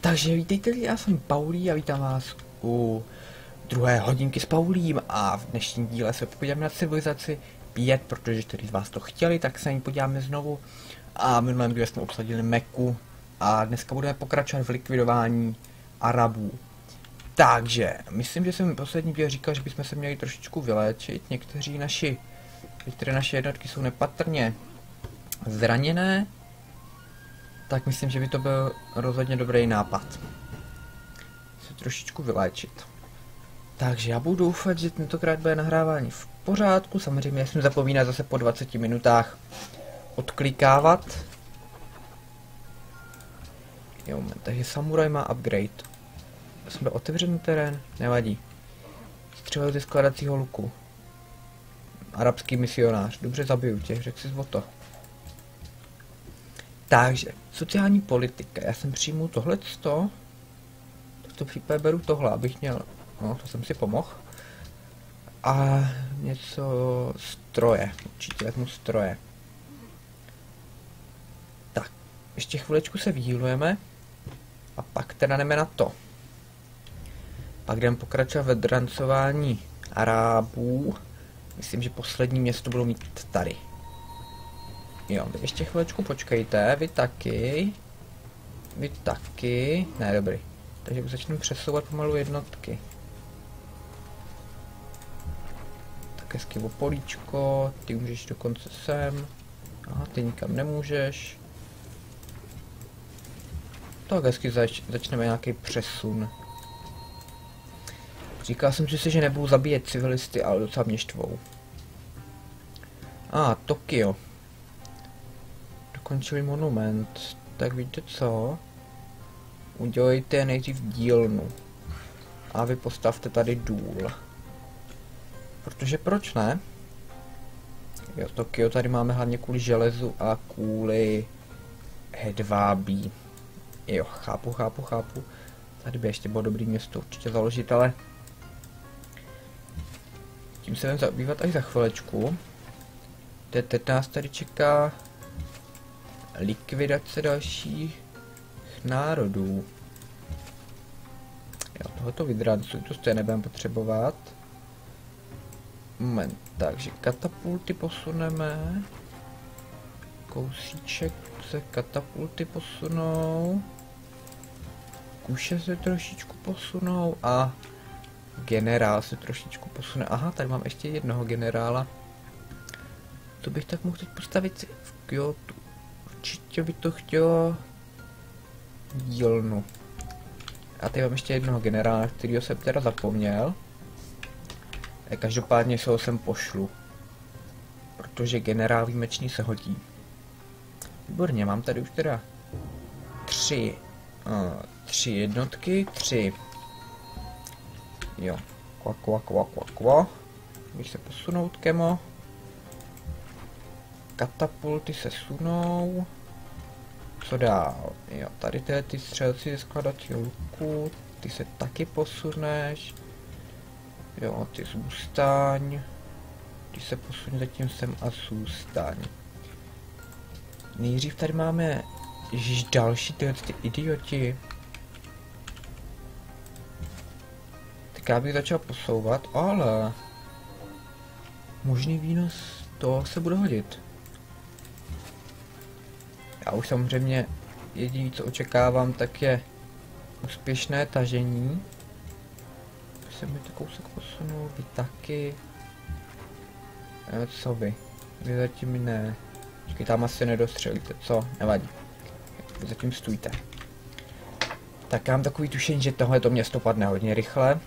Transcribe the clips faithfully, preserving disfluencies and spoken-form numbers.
Takže vítejte, já jsem Paulí a vítám vás u druhé hodinky s Paulím a v dnešním díle se podíváme na civilizaci pět, protože kteří z vás to chtěli, tak se na ní podíváme znovu. A minulém díle jsme obsadili Meku a dneska budeme pokračovat v likvidování Arabů. Takže, myslím, že jsem poslední díl říkal, že bychom se měli trošičku vyléčit. Někteří naši, některé naše jednotky jsou nepatrně zraněné. Tak myslím, že by to byl rozhodně dobrý nápad. Se trošičku vyléčit. Takže já budu doufat, že tentokrát bude nahrávání v pořádku. Samozřejmě nesmím zapomínat zase po dvaceti minutách odklikávat. Jo, moment, takže samuraj má upgrade. Jsme otevřený terén? Nevadí. Střelil ze skladacího luku. Arabský misionář. Dobře, zabiju tě, řekl si o to. Takže, sociální politika. Já jsem přijmu tohleto. V tomto případě beru tohle, abych měl... No, to jsem si pomohl. A něco stroje. Určitě vezmu stroje. Tak, ještě chvilečku se vyhýlujeme. A pak teda jdeme na to. Pak jdeme pokračovat ve drancování Arábů. Myslím, že poslední město budou mít tady. Jo, ještě chvilečku počkejte, vy taky. Vy taky. Ne, dobrý. Takže už začnu přesouvat pomalu jednotky. Tak hezky o políčko, ty můžeš dokonce sem. Aha, ty nikam nemůžeš. Tak hezky zač začneme nějaký přesun. Říkal jsem si, že nebudu zabíjet civilisty, ale docela mě štvou. A, ah, Tokio. Dokončili monument. Tak víte co? Udělejte nejdřív dílnu. A vy postavte tady důl. Protože proč ne? Jo, Tokio tady máme hlavně kvůli železu a kvůli hedvábí. Jo, chápu, chápu, chápu. Tady by ještě bylo dobrý město určitě založit, ale... Tím se budeme zabývat až za chvilečku. Teď nás tady čeká likvidace dalších národů. Jo, tohoto vydrancuji, to stejně nebudeme potřebovat. Moment, takže katapulty posuneme. Kousíček se katapulty posunou. Kuše se trošičku posunou a generál se trošičku posune. Aha, tady mám ještě jednoho generála. To bych tak mohl teď postavit v Kyotu. Určitě by to chtělo dílnu. A tady mám ještě jednoho generála, kterýho jsem teda zapomněl. A každopádně se ho sem pošlu. Protože generál výjimečný se hodí. Výborně, mám tady už teda tři, uh, tři jednotky, tři. Jo, kva, kva, kva, kva, kva. Můžeš se posunout, Kemo. Katapulty se sunou. Co dál? Jo, tady tyhle ty střelci ze skladacího luku, ty se taky posuneš. Jo, ty zůstaň. Ty se posuň zatím sem a zůstaň. Nejdřív tady máme ježiš další tyhle ty idioti. Tak já bych začal posouvat, ale možný výnos to se bude hodit. Já už samozřejmě jediné, co očekávám, tak je úspěšné tažení. Se mi to kousek posunul, vy taky. E, co vy? Vy zatím ne. Počkej, tam asi nedostřelíte, co? Nevadí. Vy zatím stůjte. Tak já mám takový tušení, že tohleto město padne hodně rychle.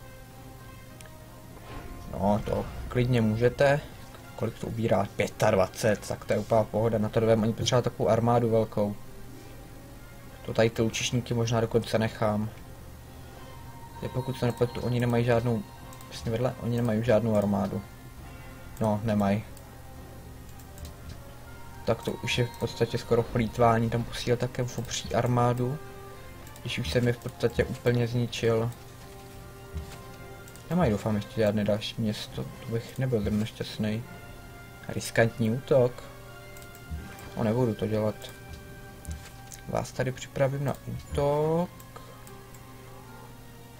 No, to klidně můžete. Kolik to ubírá? dvacet pět, tak to je úplná pohoda, na to době ani potřeba takovou armádu velkou. To tady ty lučišníky možná dokonce nechám. Je, pokud se nepletu, oni nemají žádnou, vlastně vedle, oni nemají žádnou armádu. No, nemají. Tak to už je v podstatě skoro plýtvání, tam posílal také v obří armádu. Když už jsem je v podstatě úplně zničil. Nemají, doufám, ještě žádné další město, to bych nebyl zrovna šťastný. Riskantní útok. O, nebudu to dělat. Vás tady připravím na útok.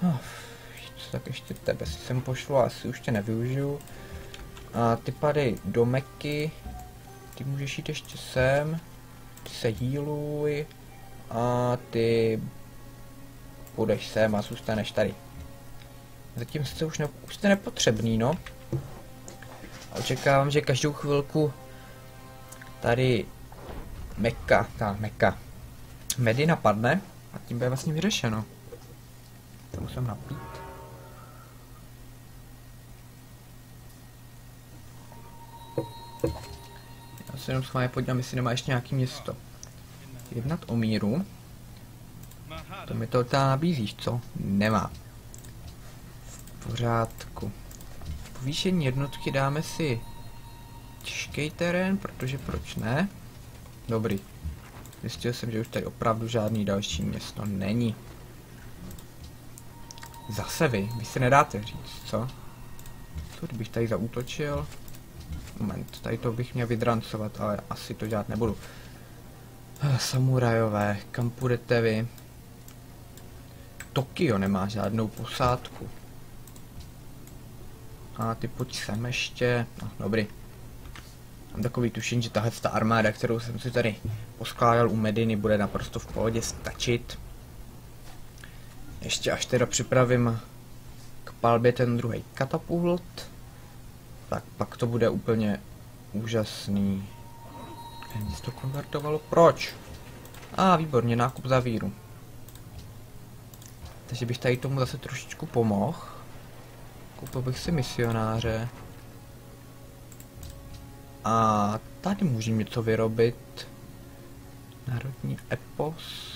No, co, tak ještě tebe si sem pošlu, asi už tě nevyužiju. A ty pady do Meky, ty můžeš jít ještě sem, ty se healuj a ty půjdeš sem a zůstaneš tady. Zatím jste už, ne, už jste nepotřebný, no. A očekávám, že každou chvilku tady Meka, ta Meka, Medy napadne a tím bude vlastně vyřešeno. To musím napít. Já se jenom s vámi podívám, jestli nemá ještě nějaký město. Jednat o míru. To mi to tam nabízíš, co? Nemá. V pořádku. Povýšení jednotky dáme si těžký terén, protože proč ne? Dobrý. Zjistil jsem, že už tady opravdu žádný další město není. Zase vy, vy se nedáte říct, co? Co kdybych tady zaútočil? Moment, tady to bych měl vydrancovat, ale asi to dělat nebudu. Samurajové, kam půjdete vy? Tokio nemá žádnou posádku. A ty pojď sem ještě, no dobrý. Mám takový tušení, že tahle ta armáda, kterou jsem si tady poskládal u Mediny, bude naprosto v pohodě stačit. Ještě až teda připravím k palbě ten druhý katapult, tak pak to bude úplně úžasný. Nic to konvertovalo, proč? A ah, výborně, nákup za víru. Takže bych tady tomu zase trošičku pomohl. Koupil bych si misionáře. A tady můžeme něco vyrobit. Národní epos.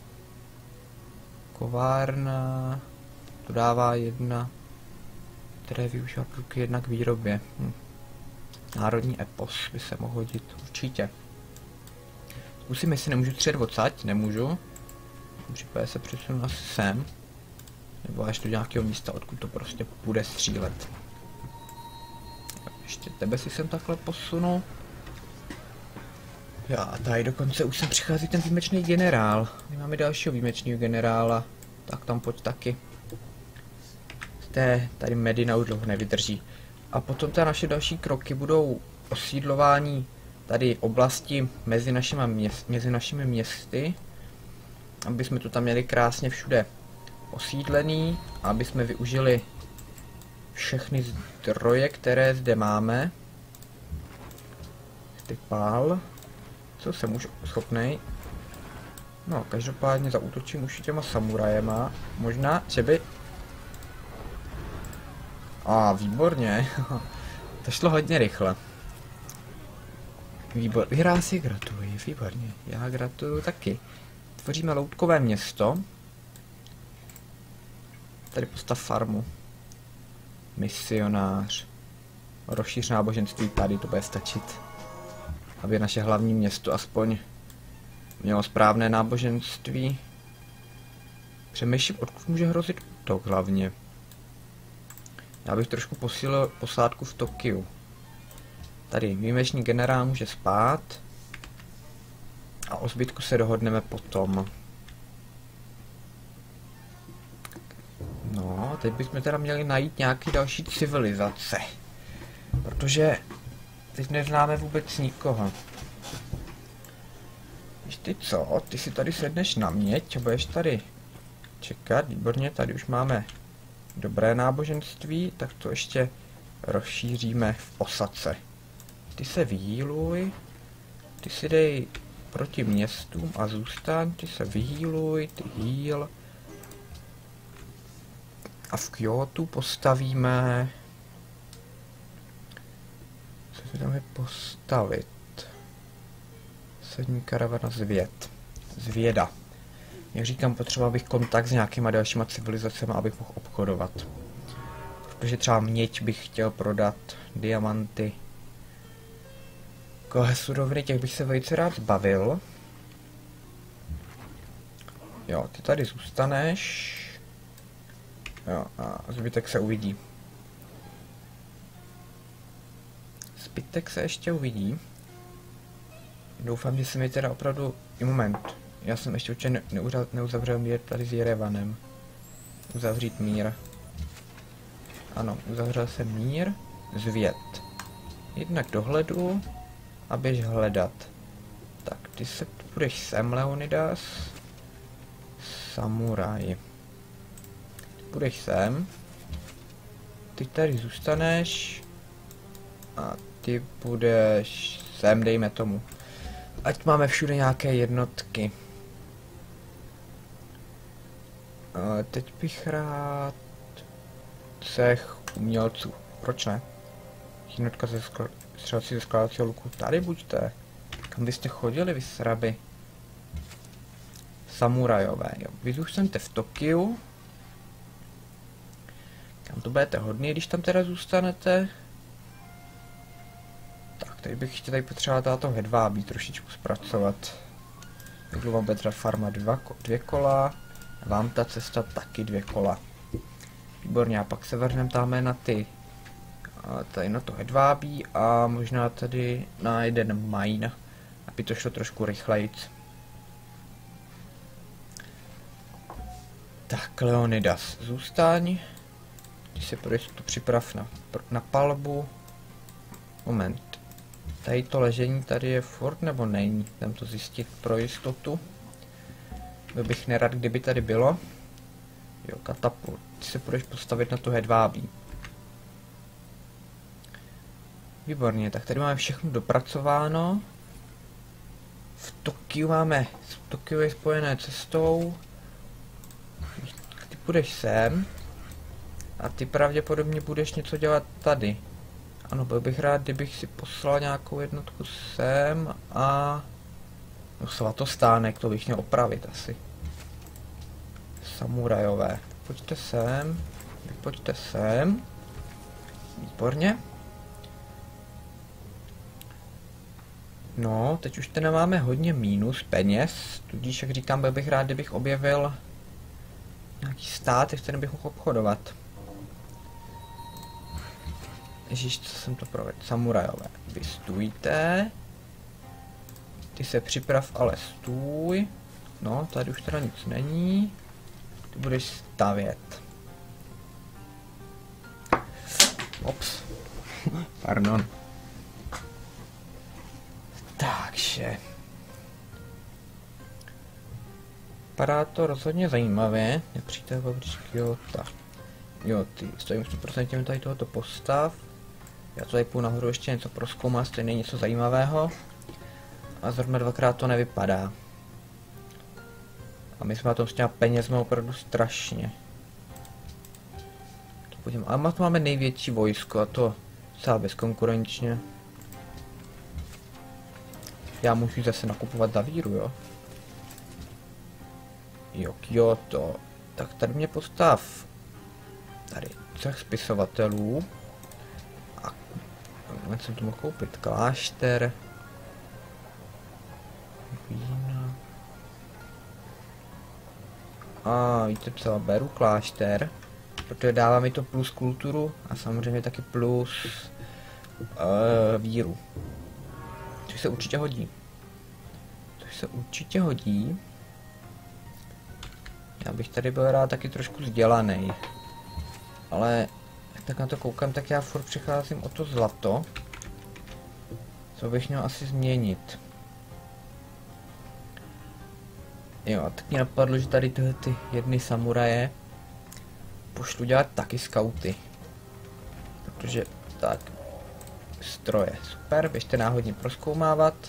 Kovárna. To dává jedna, které využívá produkty jedna k výrobě. Hm. Národní epos by se mohl hodit určitě. Zkusím, jestli nemůžu třet odsaď, nemůžu. Případně se přesunu asi sem. Nebo až do nějakého místa, odkud to prostě bude střílet. Ještě tebe si sem takhle posunu. Já, tady dokonce už sem přichází ten výjimečný generál. My máme dalšího výjimečného generála. Tak tam pojď taky. Té, tady Medina už dlouho nevydrží. A potom ty naše další kroky budou osídlování tady oblasti mezi, našima měst, mezi našimi městy. Aby jsme to tam měli krásně všude osídlený. A aby jsme využili všechny zdroje, které zde máme. Ty pál. Co jsem už schopnej? No, každopádně zaútočím už těma samurajema. Možná, že by... A, ah, výborně. To šlo hodně rychle. Výbor... Já si gratuluji, výborně. Já gratuluju taky. Tvoříme loutkové město. Tady postav farmu. Misionář. Rozšíř náboženství tady, to bude stačit. Aby naše hlavní město aspoň mělo správné náboženství. Přemýšlím, odkud může hrozit útok hlavně. Já bych trošku posílil posádku v Tokiu. Tady výjimečný generál může spát. A o zbytku se dohodneme potom. No, teď bychom teda měli najít nějaký další civilizace. Protože teď neznáme vůbec nikoho. Víš ty co? Ty si tady sedneš na měť a budeš tady čekat. Výborně, tady už máme dobré náboženství, tak to ještě rozšíříme v osadce. Ty se vyhýluj, ty si dej proti městům a zůstaň, ty se vyhýluj, ty heal. A v Kyotu postavíme... Co si tam je postavit? Sední karavana zvěd. Zvěda. Jak říkám, potřeboval bych kontakt s nějakýma dalšíma civilizacemi, abych mohl obchodovat. Protože třeba měď bych chtěl prodat, diamanty. Kohle suroviny, těch bych se velice rád zbavil. Jo, ty tady zůstaneš. Jo, a zbytek se uvidí. Zbytek se ještě uvidí. Doufám, že se mi teda opravdu... I moment. Já jsem ještě určitě ne neuzavřel mír tady s Jerevanem. Uzavřít mír. Ano, uzavřel jsem mír. Zvěd. Jednak dohledu a běž hledat. Tak, ty se půjdeš sem, Leonidas. Samuraj. Půjdeš sem. Ty tady zůstaneš. A ty půjdeš sem, dejme tomu. Ať máme všude nějaké jednotky. A teď bych rád cech umělců. Proč ne? Jednotka ze skl střelci ze skládacího luku. Tady buďte. Kam byste chodili, vy sraby? Samurajové, jo. Vy zůstanete v Tokiu. Kam to budete hodný, když tam teda zůstanete? Tak, tady bych chtěl tady potřeboval táto hedvábí trošičku zpracovat. Takhle vám bude třeba farma dva, dvě kola. A vám ta cesta taky dvě kola. Výborně, a pak se vrhneme tam na ty. A tady na to hedvábí a možná tady na jeden mine, aby to šlo trošku rychlejc. Tak, Leonidas, zůstaň. Když se půjdeš tu připrav na, na palbu. Moment. Tady to ležení tady je furt nebo není? Jdem to zjistit pro jistotu. Byl bych nerad, kdyby tady bylo. Jo, katapult. Ty se půjdeš postavit na tu hedvábí. Výborně, tak tady máme všechno dopracováno. V Tokiu máme, Tokio je spojené cestou. Ty půjdeš sem. A ty pravděpodobně budeš něco dělat tady. Ano, byl bych rád, kdybych si poslal nějakou jednotku sem a... No, svatostánek, to bych měl opravit asi. Samurajové. Pojďte sem. Pojďte sem. Výborně. No, teď už teda máme hodně mínus peněz, tudíž, jak říkám, byl bych rád, kdybych objevil nějaký stát, v kterém bych mohl obchodovat. Ježíš, co jsem to provedl? Samurajové. Vy stůjte. Ty se připrav, ale stůj. No, tady už teda nic není. Ty budeš stavět. Ops. Pardon. Takže. Vypadá to rozhodně zajímavě. Nepřítel Vavříčky, jo, tak. Jo, ty stojím sto procent tady tohoto postav. Já to tady půjdu nahoru ještě něco prozkoumat, stejně něco zajímavého. A zrovna dvakrát to nevypadá. A my jsme na tom s těma penězma opravdu strašně. Ale má to máme největší vojsko a to celá bezkonkurenčně. Já můžu zase nakupovat Davíru, jo? Jo, Kyoto. Tak tady mě postav. Tady třech spisovatelů. A jak jsem to mohl koupit? Klášter. Vína. A víte co, beru klášter. Protože dává mi to plus kulturu a samozřejmě taky plus uh, víru. Což se určitě hodí. Což se určitě hodí. Já bych tady byl rád taky trošku vzdělaný. Ale jak tak na to koukám, tak já furt přicházím o to zlato. Co bych měl asi změnit. Jo, a tak mě napadlo, že tady tyhle ty jedny samuraje pošlu dělat taky skauty. Protože tak. Stroje, super, běžte náhodně prozkoumávat.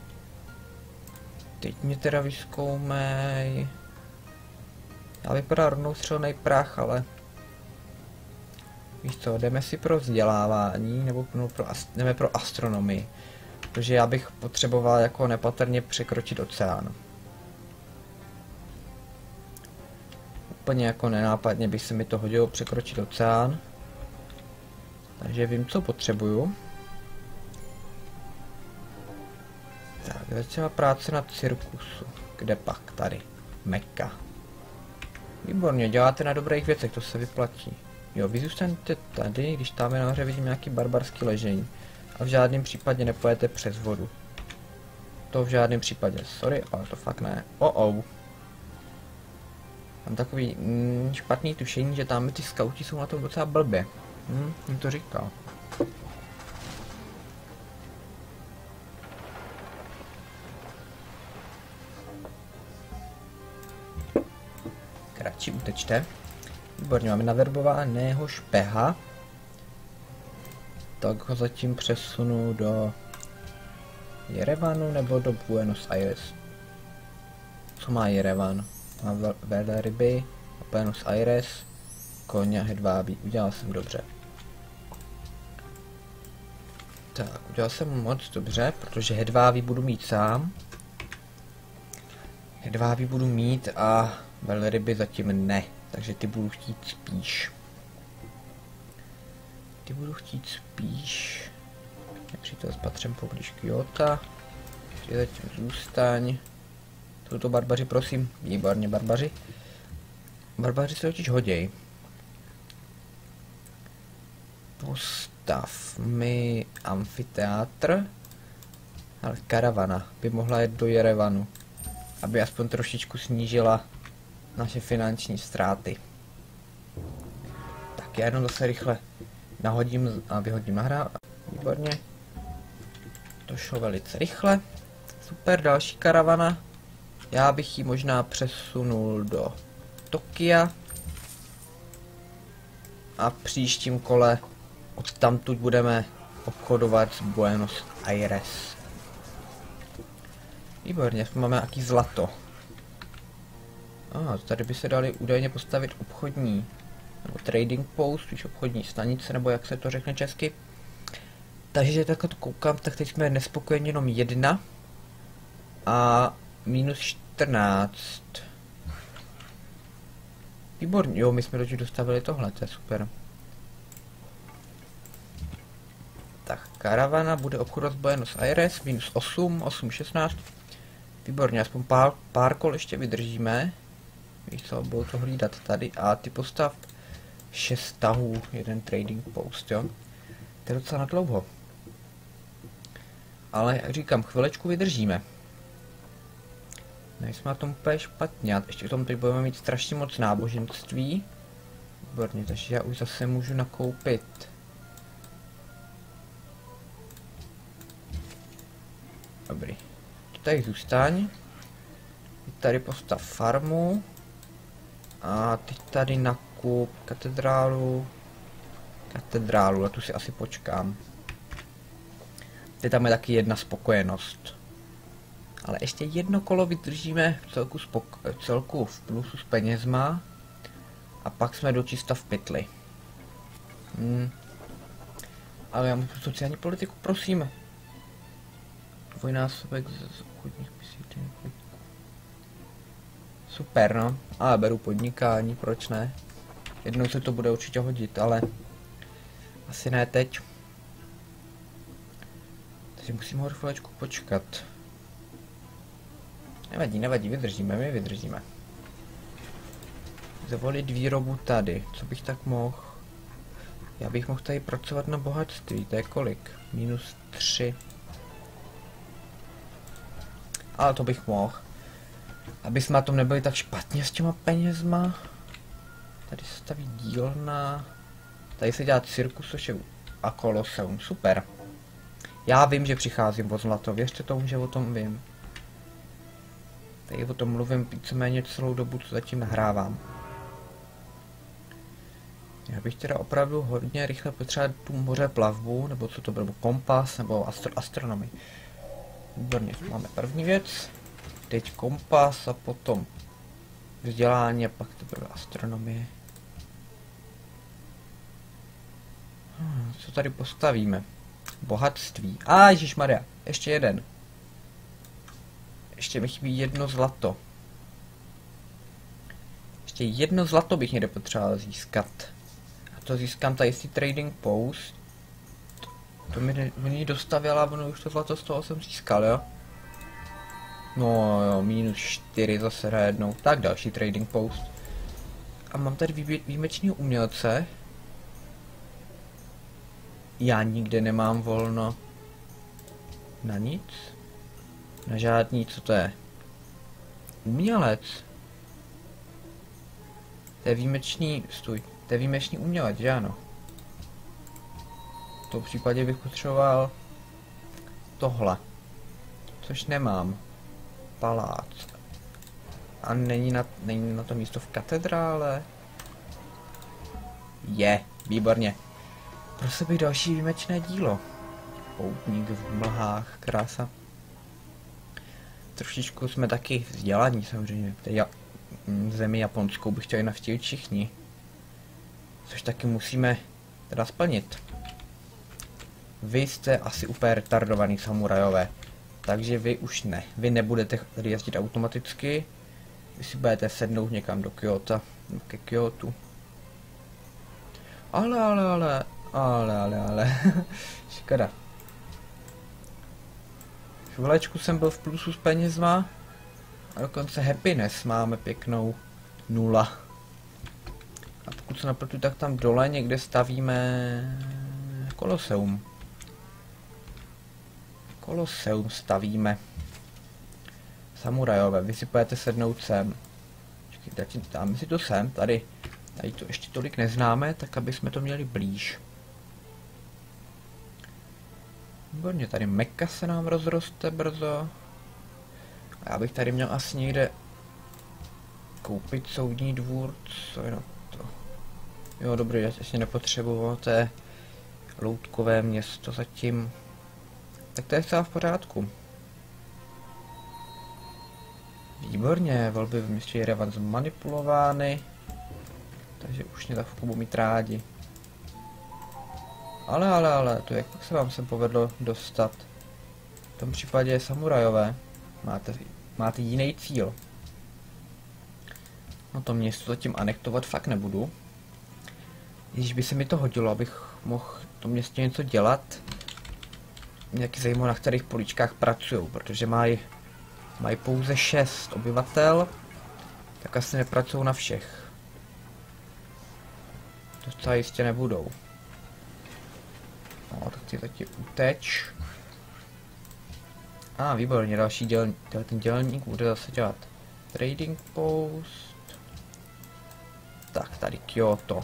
Teď mě teda vyzkoumej. Já vypadá rovnou střelnej prach, ale... Víš co, jdeme si pro vzdělávání, nebo no, pro jdeme pro astronomii. Protože já bych potřeboval jako nepatrně překročit oceán. Úplně jako nenápadně by se mi to hodilo překročit oceán. Takže vím, co potřebuju. Tak, začala práce na cirkusu. Kde pak? Tady. Meka. Výborně, děláte na dobrých věcech, to se vyplatí. Jo, vy zůstanete tady, když tam nahoře vidím nějaký barbarský ležení. A v žádném případě nepojete přes vodu. To v žádném případě, sorry, ale to fakt ne. Oh oh. Mám takový mm, špatný tušení, že tam ty skauti jsou na tom docela blbě. Hm, jim to říkal. Radši utečte. Výborně, máme naverbovaného špeha. Tak ho zatím přesunu do Jerevanu nebo do Buenos Aires. Co má Jerevan? Má velryby, Buenos Aires, koně a hedvábí. Udělal jsem dobře. Tak, udělal jsem moc dobře, protože hedvábí budu mít sám. Hedvábí budu mít a velryby zatím ne, takže ty budu chtít spíš. Ty budu chtít spíš. Nepřítel s patřem poblíž Kyoto. Ty zatím zůstaň. Jsou to barbaři, prosím. Výborně, barbaři. Barbaři se totiž hoděj. Postav mi amfiteátr. Ale karavana by mohla jet do Jerevanu. Aby aspoň trošičku snížila naše finanční ztráty. Tak já jenom zase rychle nahodím a vyhodím na hra. Výborně. To šlo velice rychle. Super, další karavana. Já bych ji možná přesunul do Tokia. A v příštím kole odtamtud budeme obchodovat s Buenos Aires. Výborně, máme nějaký zlato. A ah, tady by se dali údajně postavit obchodní nebo trading post, už obchodní stanice, nebo jak se to řekne česky. Takže takhle to koukám, tak teď jsme nespokojeni jenom jedna. A minus čtrnáct. Výborně, jo, my jsme totiž dostavili tohle, to je super. Tak, karavana bude obchodovat s Buenos Aires, minus osm, osm, šestnáct. Výborně, aspoň pár, pár kol ještě vydržíme. Víš co, budou to hlídat tady a ty postav šest tahů, jeden trading post, jo. To je docela nadlouho. Ale jak říkám, chvilečku vydržíme. Nejsme na tom úplně špatně, a ještě k tomu teď budeme mít strašně moc náboženství. Výborně, takže já už zase můžu nakoupit. Dobrý. Tady zůstaň. Tady postav farmu. A teď tady nakup katedrálu. Katedrálu, na tu si asi počkám. Teď tam je taky jedna spokojenost. Ale ještě jedno kolo vydržíme v celku, spok- celku v plusu s penězma. A pak jsme dočista v pytli. Hmm. Ale já můžu sociální politiku, prosím. Dvojnásobek z obchodních misí. Super, no. Ale beru podnikání, proč ne? Jednou se to bude určitě hodit, ale asi ne teď. Takže musím ho chvilečku počkat. Nevadí, nevadí, vydržíme, my vydržíme. Zavolit výrobu tady, co bych tak mohl? Já bych mohl tady pracovat na bohatství, to je kolik? Minus tři. Ale to bych mohl. Aby jsme na tom nebyli tak špatně s těma penězma. Tady se staví dílna. Tady se dělá cirkus a koloseum, super. Já vím, že přicházím o zlato, věřte tomu, že o tom vím. Tady o tom mluvím víceméně celou dobu, co zatím nahrávám. Já bych teda opravdu hodně rychle potřeboval tu moře plavbu, nebo co to bylo, kompas, nebo astro astronomii. Výborně, máme první věc. Teď kompas a potom vzdělání a pak to bylo astronomie. Hmm, co tady postavíme? Bohatství. A ah, ježišmarja, ještě jeden. Ještě mi chybí jedno zlato. Ještě jedno zlato bych někde potřeboval získat. A to získám tady si trading post. To mi není dostavila, ono už to zlato z toho jsem získal, jo? No jo, minus čtyři zase najednou. Tak další trading post. A mám tady vý, výjimečného umělce. Já nikde nemám volno. Na nic? Na žádný, co to je? Umělec? To je výjimečný, stůj, to je výjimečný umělec, že ano? V tom případě bych potřeboval tohle, což nemám. Palác. A není na, není na to místo v katedrále? Je, výborně. Prostě bych další výjimečné dílo. Poutník v mlhách, krása. Trošičku jsme taky vzdělaní samozřejmě. V té ja zemi japonskou bych chtěli navštívit všichni. Což taky musíme teda splnit. Vy jste asi úplně retardovaný samurajové. Takže vy už ne. Vy nebudete tady jezdit automaticky. Vy si budete sednout někam do Kyoto. Ke Kyotu. Ale, ale, ale, ale, ale, ale. Škoda. Chvilečku jsem byl v plusu s penězma. A dokonce happiness máme pěknou nula. A pokud se napletu, tak tam dole někde stavíme Koloseum. Koloseum stavíme. Samurajové, vy si pojďte sednout sem. Počkejte, dáme si to sem, tady. Tady to ještě tolik neznáme, tak aby jsme to měli blíž. Výborně, tady Meka se nám rozroste brzo. A já bych tady měl asi někde koupit soudní dvůr, co je na to. Jo, dobrý, já ještě nepotřeboval, to je loutkové město zatím. Tak to je celá v pořádku. Výborně, volby v městě Jerevan zmanipulovány. Takže už mě za chvilku budu mít rádi. Ale, ale, ale, to jak se vám se povedlo dostat? V tom případě samurajové. Máte, máte jiný cíl. No to město zatím anektovat fakt nebudu. Když by se mi to hodilo, abych mohl v tom městě něco dělat. Mě taky zajímalo, na kterých poličkách pracují, protože mají mají pouze šest obyvatel, tak asi nepracují na všech. To zcela jistě nebudou. No, tak ty zatím uteč. A ah, výborně, další děl, ten dělník bude zase dělat trading post. Tak, tady Kyoto.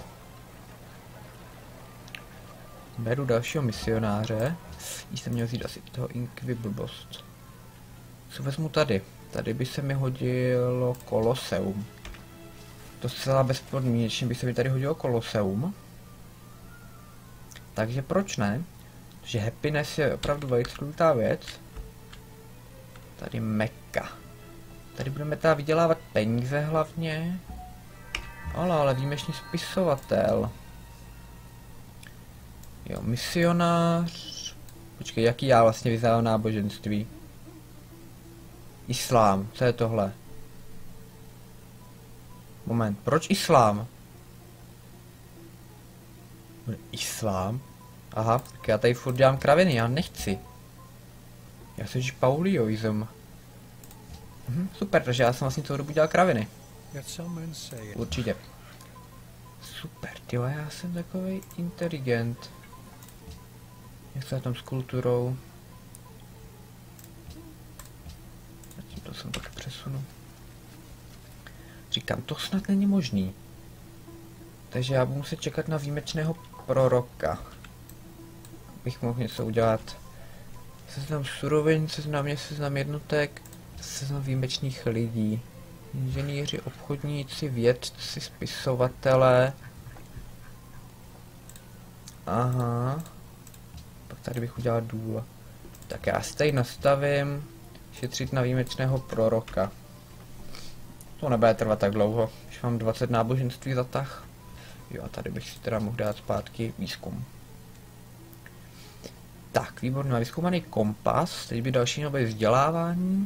Beru dalšího misionáře. Když jsem měl vzít asi toho Inkvy blbost. Co vezmu tady? Tady by se mi hodilo Koloseum. To zcela bezpodmínečně by se mi tady hodilo Koloseum. Takže proč ne? Že happiness je opravdu velice důležitá věc. Tady Meka. Tady budeme teda vydělávat peníze hlavně. Ale, ale výjimečný spisovatel. Jo, misionář. Počkej, jaký já vlastně vyznávám náboženství? Islám, co je tohle? Moment, proč islám? Islám? Aha, tak já tady furt dělám kraviny, já nechci. Já jsem paulioism. Mhm, super, takže já jsem vlastně celou dobu dělal kraviny. Určitě. Super, tyjo, já jsem takovej inteligent. Jak se na tom s kulturou? Zatím to jsem tak přesunu. Říkám, to snad není možný. Takže já budu muset čekat na výjimečného proroka. Abych mohl něco udělat. Seznam surovin, seznam mě, seznam jednotek, seznam výjimečných lidí. Inženýři, obchodníci, vědci, spisovatelé. Aha. Pak tady bych udělal důl. Tak já si tady nastavím šetřit na výjimečného proroka. To nebude trvat tak dlouho, když mám dvacet náboženství za tah. Jo, a tady bych si teda mohl dát zpátky výzkum. Tak, výborný, vyzkoumaný kompas. Teď by další mělo být vzdělávání.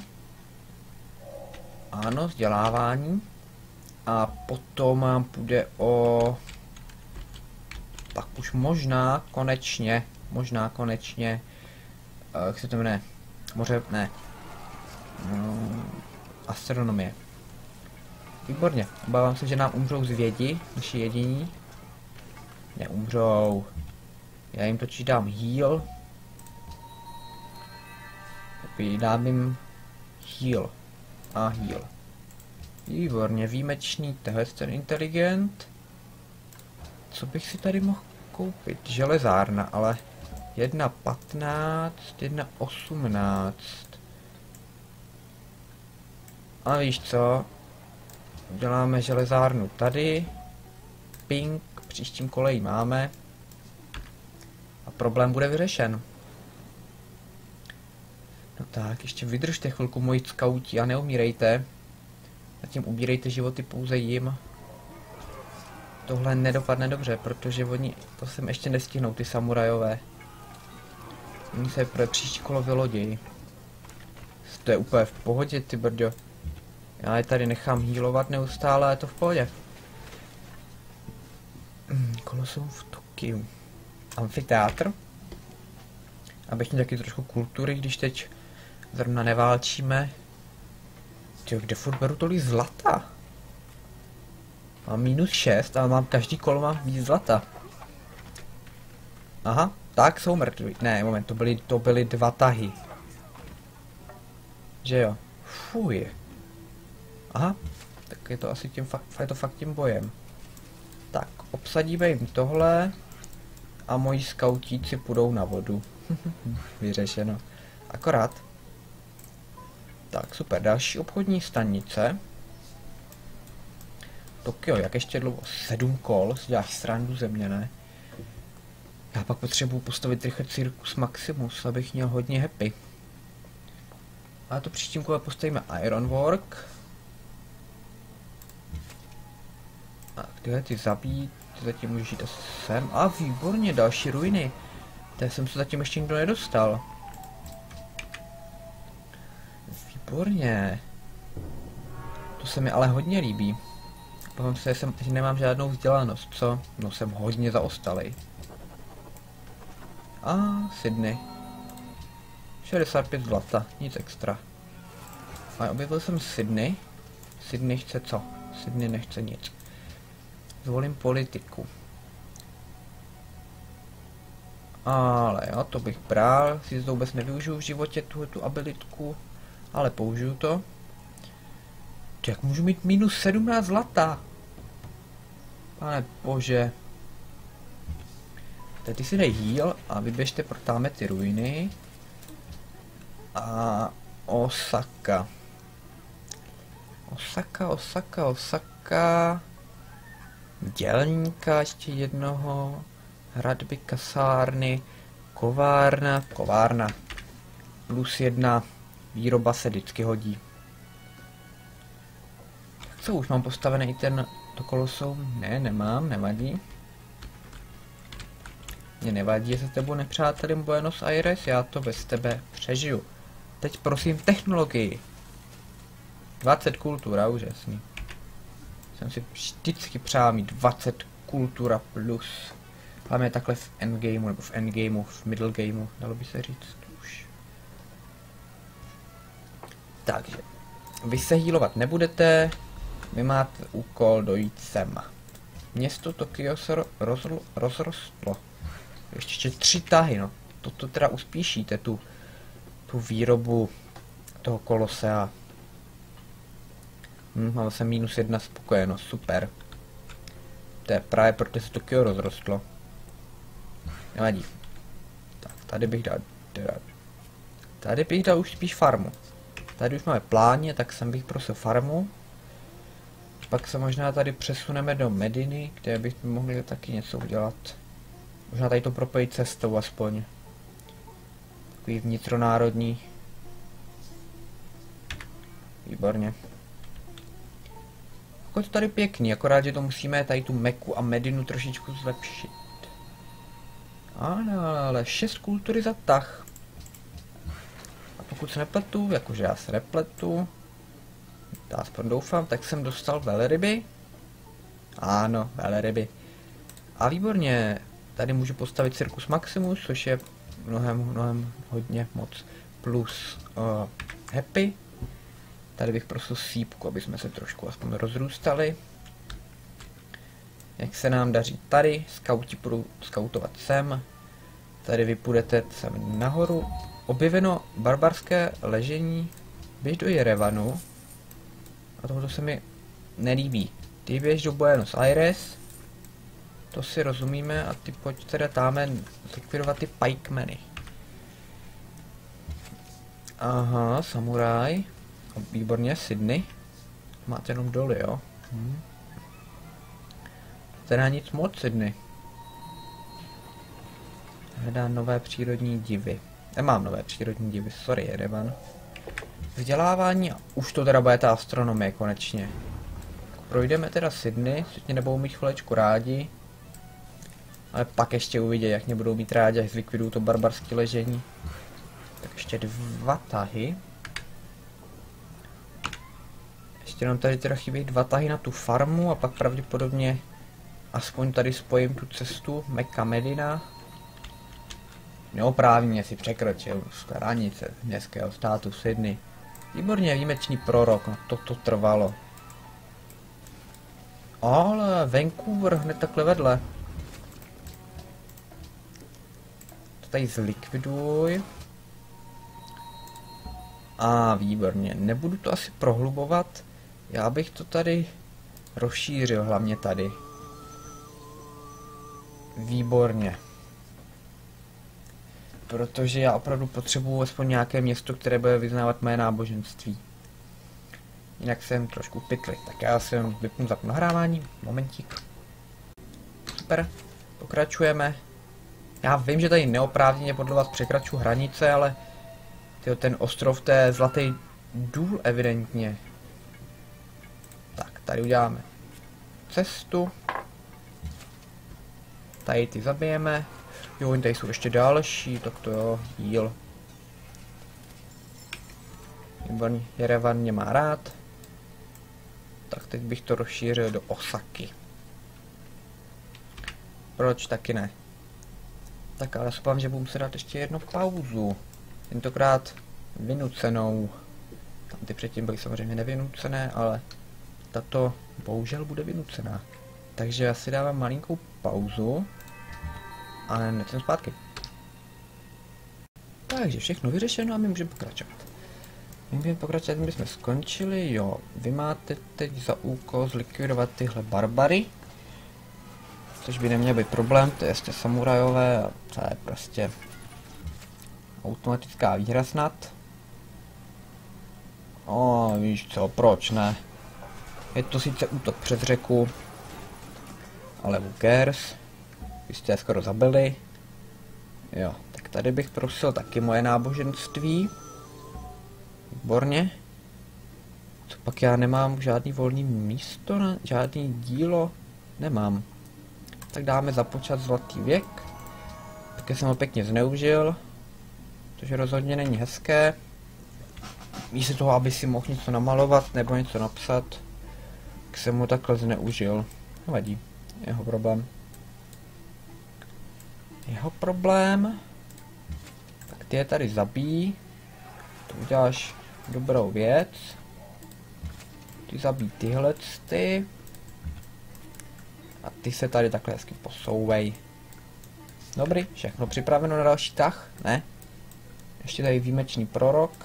Ano, vzdělávání. A potom nám půjde o... Tak už možná, konečně, možná konečně... Uh, jak se to jmenuje? Moře, ne. Um, astronomie. Výborně, obávám se, že nám umřou zvědi, naši jediní. Neumřou. Já jim totiž dám heal. Dám jim heal. A heal. Výborně, výjimečný, tehle ten inteligent. Co bych si tady mohl koupit? Železárna, ale jedna patnáct, jedna osmnáct. A víš co? Děláme železárnu tady. Ping, příštím koleji máme. A problém bude vyřešen. No tak, ještě vydržte chvilku, moji skauti, a neumírejte. Zatím ubírejte životy pouze jim. Tohle nedopadne dobře, protože oni to sem ještě nestihnou, ty samurajové. Oni se pro příští kolo vylodějí. To je úplně v pohodě, ty brďo. Já je tady nechám healovat neustále, ale je to v pohodě. Koloseum v Tokiu. Amfiteátr. Abych měl taky trošku kultury, když teď zrovna neválčíme. Tyjo, kde furt beru tolik zlata? Mám minus šest, ale mám každý kolo mám víc zlata. Aha, tak jsou mrtví. Ne, moment, to byly, to byly dva tahy. Že jo? Fuj. Aha, tak je to asi tím fakt, je to fakt tím bojem. Tak, obsadíme jim tohle a moji skautíci půjdou na vodu. Vyřešeno. Akorát. Tak, super, další obchodní stanice. Tokio, jak ještě dlouho? Sedm kol, si děláš srandu ze mě, ne? Já pak potřebuji postavit rychle Circus Maximus, abych měl hodně happy. A to příštím kole postavíme Ironwork. Tak, tyhle ty zabít, ty zatím můžeš jít asi sem. A výborně, další ruiny. Té jsem se zatím ještě nikdo nedostal. Výborně. To se mi ale hodně líbí. Povím se, že nemám žádnou vzdělanost, co? No, jsem hodně zaostalej. A Sydney. šedesát pět zlata, nic extra. Ale objevil jsem Sydney. Sydney chce co? Sydney nechce nic. Zvolím politiku. Ale jo, to bych bral. Si to vůbec nevyužiju v životě, tu abilitku. Ale použiju to. Jak můžu mít minus sedmnáct zlata? Pane bože. Teď si dej heal a vyběžte, protáme ty ruiny. A Osaka. Osaka, Osaka, Osaka. Dělníka ještě jednoho. Hradby, kasárny. Kovárna, kovárna. Plus jedna. Výroba se vždycky hodí. Tak co, už mám postavený i ten to koloseum? Ne, nemám, nevadí. Mně nevadí, že se tebou nepřátelím Buenos Aires, já to bez tebe přežiju. Teď prosím technologii. dvacet kultura, úžasný. Jsem si vždycky přál mít dvacet kultura plus. Hlavně takhle v endgameu, nebo v endgameu, v middle gameu, dalo by se říct už. Takže, vy se healovat nebudete, vy máte úkol dojít sem. Město Tokio se rozlo, rozrostlo. Ještě tři tahy, no. Toto teda uspíšíte, tu, tu výrobu toho kolosea. Hm, mám se minus jedna spokojenost, super. To je právě protože se Tokio rozrostlo. Nevadí. Tak, tady bych dal, tady bych dal už spíš farmu. Tady už máme pláně, tak sem bych prosil farmu. Pak se možná tady přesuneme do Mediny, kde bychom mohli taky něco udělat. Možná tady to propojit cestou aspoň. Takový vnitronárodní. Výborně. Jako to tady pěkný, akorát, že to musíme tady tu Meku a Medinu trošičku zlepšit. Ale, ale šest kultury za tah. A pokud se nepletu, jakože já se nepletu, já aspoň doufám, tak jsem dostal velryby. Ano, velryby. A výborně, tady můžu postavit Circus Maximus, což je mnohem, mnohem hodně moc. Plus uh, happy. Tady bych prosil sípku, aby jsme se trošku aspoň rozrůstali. Jak se nám daří tady, skauti budou skautovat sem. Tady vy půjdete sem nahoru. Objeveno barbarské ležení. Běž do Jerevanu. A tohle se mi nelíbí. Ty běž do Buenos Aires, to si rozumíme, a ty pojď teda dáme likvidovat ty pikemenny. Aha, samuraj. Výborně, Sydney. Máte jenom doly, jo? Hm. Teda nic moc, Sydney. Hledá nové přírodní divy. Nemám nové přírodní divy, sorry, Jerevan. Vzdělávání, už to teda bude ta astronomie konečně. Projdeme teda Sydney, světně nebudou mít chvilečku rádi. Ale pak ještě uvidí, jak mě budou mít rádi, až zlikvidují to barbarské ležení. Tak ještě dva tahy. Ještě nám tady teda chybí dva tahy na tu farmu a pak pravděpodobně aspoň tady spojím tu cestu Mecca Medina. Neoprávněně si překročil hranice městského státu Sydney. Výborně, výjimečný prorok, no to to trvalo. Ale Vancouver hned takhle vedle. To tady zlikviduj. A výborně, nebudu to asi prohlubovat. Já bych to tady rozšířil, hlavně tady. Výborně. Protože já opravdu potřebuji aspoň nějaké město, které bude vyznávat mé náboženství. Jinak jsem trošku pytli. Tak já jsem vypnu zapnu nahrávání. Momentík. Super. Pokračujeme. Já vím, že tady neoprávněně podle vás překračuji hranice, ale tyjo, ten ostrov, to je zlatý důl evidentně. Tak, tady uděláme cestu. Tady ty zabijeme. Jo, tady jsou ještě další, tak to jo, jíl. Výborný, Jerevan mě má rád. Tak teď bych to rozšířil do Osaky. Proč taky ne? Tak ale spám, že budu muset dát ještě jednu pauzu. Tentokrát vynucenou. Tam ty předtím byly samozřejmě nevynucené, ale tato bohužel bude vynucená. Takže já si dávám malinkou pauzu. A hned jsem zpátky. Takže všechno vyřešeno a my můžeme pokračovat. My můžeme pokračovat, my jsme skončili, jo. Vy máte teď za úkol zlikvidovat tyhle barbary. Což by neměl být problém, to je ještě samurajové a to je prostě automatická výhra snad. O, víš co, proč ne? Je to sice útok přes řeku, ale who cares? Vy jste je skoro zabili. Jo, tak tady bych prosil taky moje náboženství. Výborně. Co pak já nemám žádný volný místo, na, žádný dílo? Nemám. Tak dáme započat zlatý věk. Taky jsem ho pěkně zneužil. Což rozhodně není hezké. Místo toho, aby si mohl něco namalovat nebo něco napsat, tak jsem ho takhle zneužil. Nevadí. Jeho problém. Jeho problém. Tak ty je tady zabíjí. To uděláš dobrou věc. Ty zabíjí tyhle ty. A ty se tady takhle hezky posouvej. Dobrý, všechno připraveno na další tah? Ne? Ještě tady výjimečný prorok.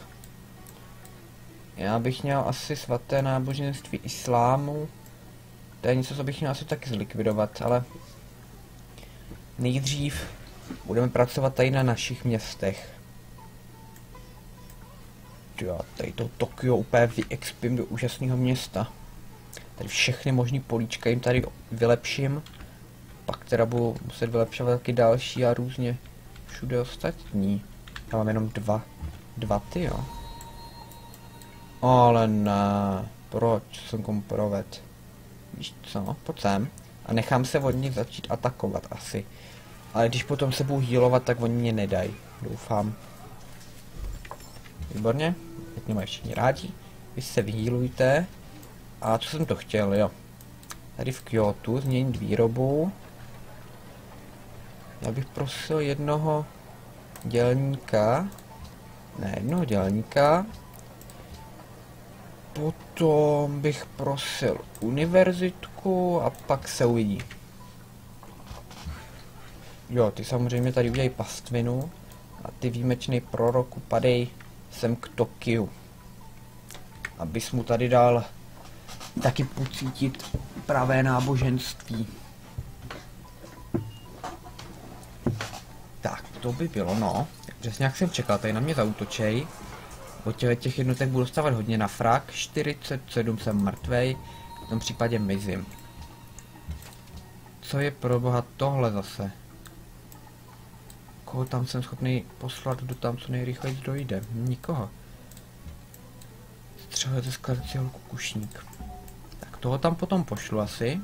Já bych měl asi svaté náboženství islámu. To je něco, co bych měl asi taky zlikvidovat, ale nejdřív budeme pracovat tady na našich městech. Jo, tady to Tokio úplně vyexpím do úžasného města. Tady všechny možný políčka jim tady vylepším. Pak teda budu muset vylepšovat taky další a různě všude ostatní. Já mám jenom dva, dva ty, jo. Ale ne, proč jsem komu proved? Víš co, pojď sem. A nechám se od nich začít atakovat asi. Ale když potom se budu healovat, tak oni mě nedají. Doufám. Výborně. Teď mě mají všichni rádi. Vy se vyhealujte. A co jsem to chtěl, jo. Tady v Kyotu změnit výrobu. Já bych prosil jednoho dělníka. Ne, jednoho dělníka. Potom bych prosil univerzitku a pak se uvidí. Jo, ty samozřejmě tady udělají pastvinu a ty výjimečný proroku padej sem k Tokiu. Abys mu tady dal taky pocítit pravé náboženství. Tak, to by bylo, no. Přesně jak jsem čekal, tady na mě zaútočej. Od těch, těch jednotek budu dostávat hodně na frak. čtyřicet sedm jsem mrtvej, v tom případě mizím. Co je pro boha tohle zase? Koho tam jsem schopný poslat, kdo tam co nejrychleji dojde? Nikoho. Střelec ze skladací kukušník. Tak toho tam potom pošlu asi.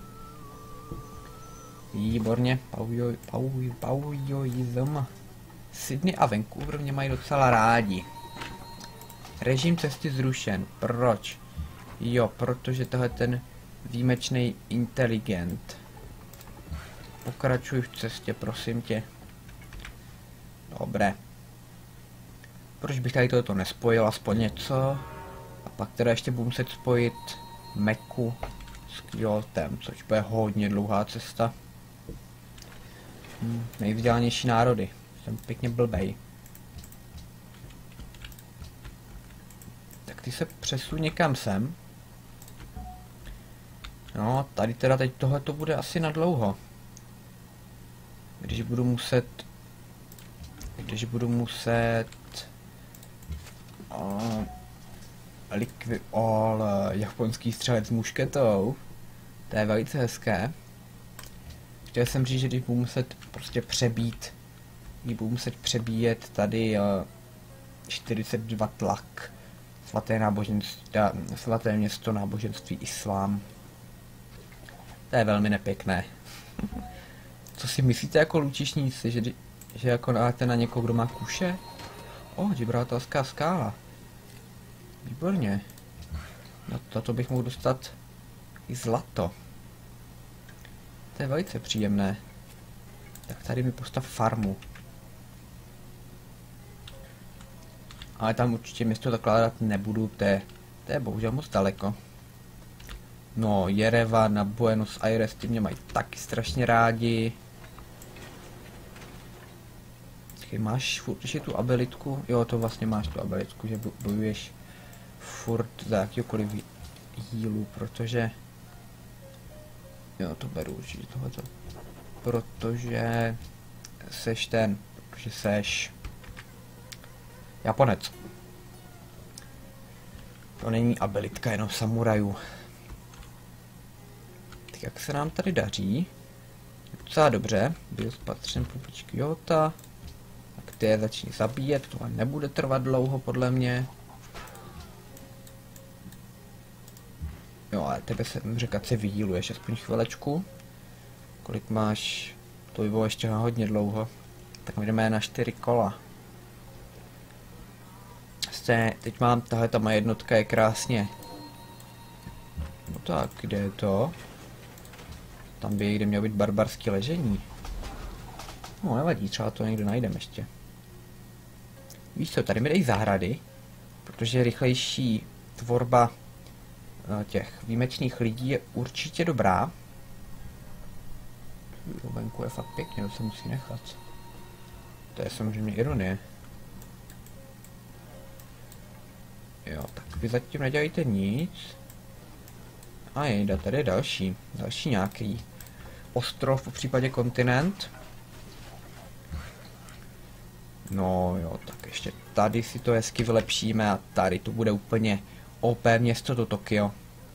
Výborně, Paujo, Paujo, Paujoism. Sydney a Vancouver mě mají docela rádi. Režim cesty zrušen. Proč? Jo, protože tohle ten výjimečný inteligent. Pokračuj v cestě, prosím tě. Dobré. Proč bych tady tohoto nespojil, aspoň něco? A pak teda ještě budu muset spojit Meku s Kyotem, což bude hodně dlouhá cesta. Hm, nejvzdělanější národy. Jsem pěkně blbej. Tak ty se přesuň někam sem. No, tady teda teď tohle to bude asi na dlouho. Když budu muset... Když budu muset... Uh, Liquid all uh, japonský střelec s mušketou. To je velice hezké. Chtěl jsem říct, že když budu muset prostě přebít, když budu muset přebíjet tady uh, čtyřicet dva tlak, svaté náboženství, svaté město náboženství islám. To je velmi nepěkné. Co si myslíte jako lučišníci, že, že jako dáte na někoho, kdo má kuše? O, oh, Gibraltarská skála. Výborně. Na to, to bych mohl dostat i zlato. To je velice příjemné. Tak tady mi postav farmu. Ale tam určitě město zakládat nebudu, to je, to je bohužel moc daleko. No, Jerevan a Buenos Aires, ty mě mají taky strašně rádi. Ty máš furt ještě tu abilitku? Jo, to vlastně máš tu abilitku, že bojuješ furt za jakýkoliv healu, protože... Jo, to beru určitě tohleto. Protože... Seš ten, protože seš... Japonec. To není abilitka jenom samurajů. Tak jak se nám tady daří? Docela dobře. Byl spatřen poblíž Kyoto. Tak ty je začni zabíjet, to nebude trvat dlouho podle mě. Jo, ale tebe se říkat se vyhýluješ aspoň chvilečku. Kolik máš? To by bylo ještě hodně dlouho. Tak jdeme na čtyři kola. Jste, teď mám, tahle ta moje jednotka je krásně. No tak, kde je to? Tam by někde mělo být barbarský ležení. No nevadí, třeba to někde najdeme ještě. Víš co, tady mi dej zahrady, protože rychlejší tvorba těch výjimečných lidí je určitě dobrá. Venku je fakt pěkně, to se musí nechat. To je samozřejmě ironie. Jo, tak vy zatím nedělejte nic. A jejda, tady je další. Další nějaký ostrov, v případě kontinent. No jo, tak ještě tady si to hezky vylepšíme a tady to bude úplně O P město do Tokio.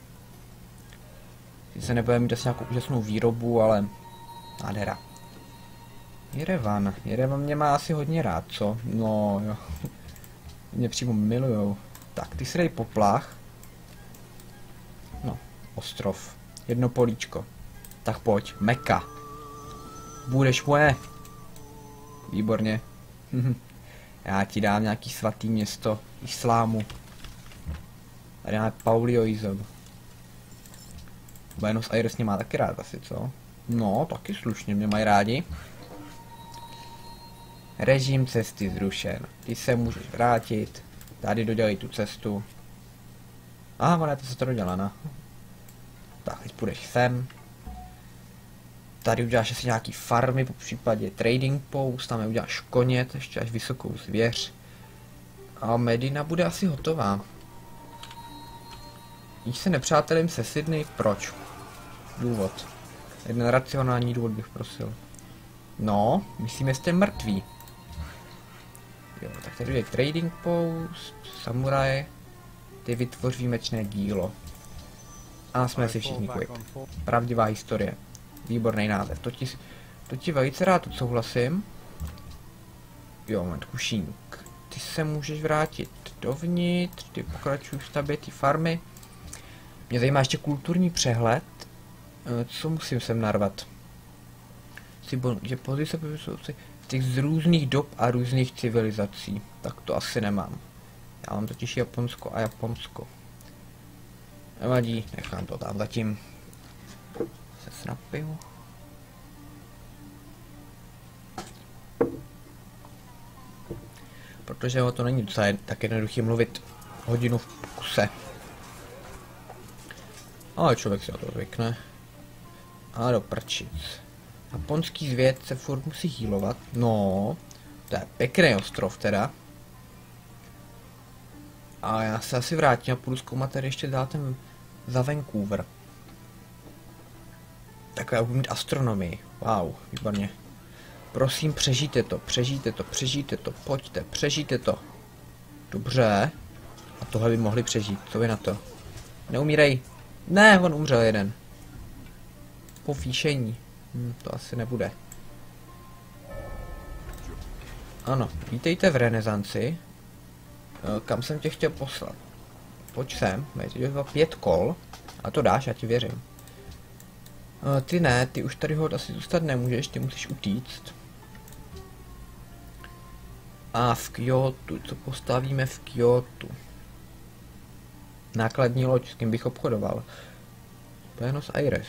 Sice nebudeme mít asi nějakou úžasnou výrobu, ale nádhera. Jerevan. Jerevan mě má asi hodně rád, co? No jo. Mě přímo milujou. Tak, ty si dej poplach. No, ostrov. Jedno políčko. Tak pojď, Meka. Budeš moje. Výborně. Já ti dám nějaký svatý město islámu. Tady máme Paujoism. Buenos Aires mě má taky rád asi, co? No, taky slušně, mě mají rádi. Režim cesty zrušen. Ty se můžeš vrátit. Tady dodělej tu cestu. Aha, ona to se to dodělá. Tak, teď půjdeš sem. Tady uděláš asi nějaký farmy, po případě trading post, tam je uděláš koně, ještě až vysokou zvěř. A Medina bude asi hotová. Jíž se nepřátelím se Sydney, proč? Důvod. Jeden racionální důvod bych prosil. No, myslím, že jste mrtví. Jo, tak tady je trading post, samuraj, ty vytvoří výjimečné dílo. A jsme si všichni quit. Pravdivá historie. Výborný název. To ti, to ti velice rád odsouhlasím. Jo, moment, kušík. Ty se můžeš vrátit dovnitř, ty pokračuj v stavbě té farmy. Mě zajímá ještě kulturní přehled. Co musím sem narvat? Že pozice těch z různých dob a různých civilizací. Tak to asi nemám. Já mám totiž Japonsko a Japonsko. Nevadí, nechám to tam zatím. Se snapiju. Protože o to není docela tak jednoduchý mluvit hodinu v kuse. Ale člověk si na to zvykne. A do prčic. Japonský zvěd se furt musí healovat. No, to je pěkný ostrov teda. A já se asi vrátím a půjdu zkoumat tady ještě dál ten za Vancouver. Takhle já budu mít astronomii. Wow, výborně. Prosím, přežijte to, přežijte to, přežijte to, pojďte, přežijte to. Dobře. A tohle by mohli přežít, co vy na to? Neumírej. Ne, on umřel jeden. Povýšení. Hm, to asi nebude. Ano, vítejte v renesanci. Kam jsem tě chtěl poslat? Pojď sem, mají teď pět kol. A to dáš, já ti věřím. Ty ne, ty už tady ho asi zůstat nemůžeš, ty musíš utíct. A v Kyotu, co postavíme v Kyotu? Nákladní loď, s kým bych obchodoval. Buenos Aires.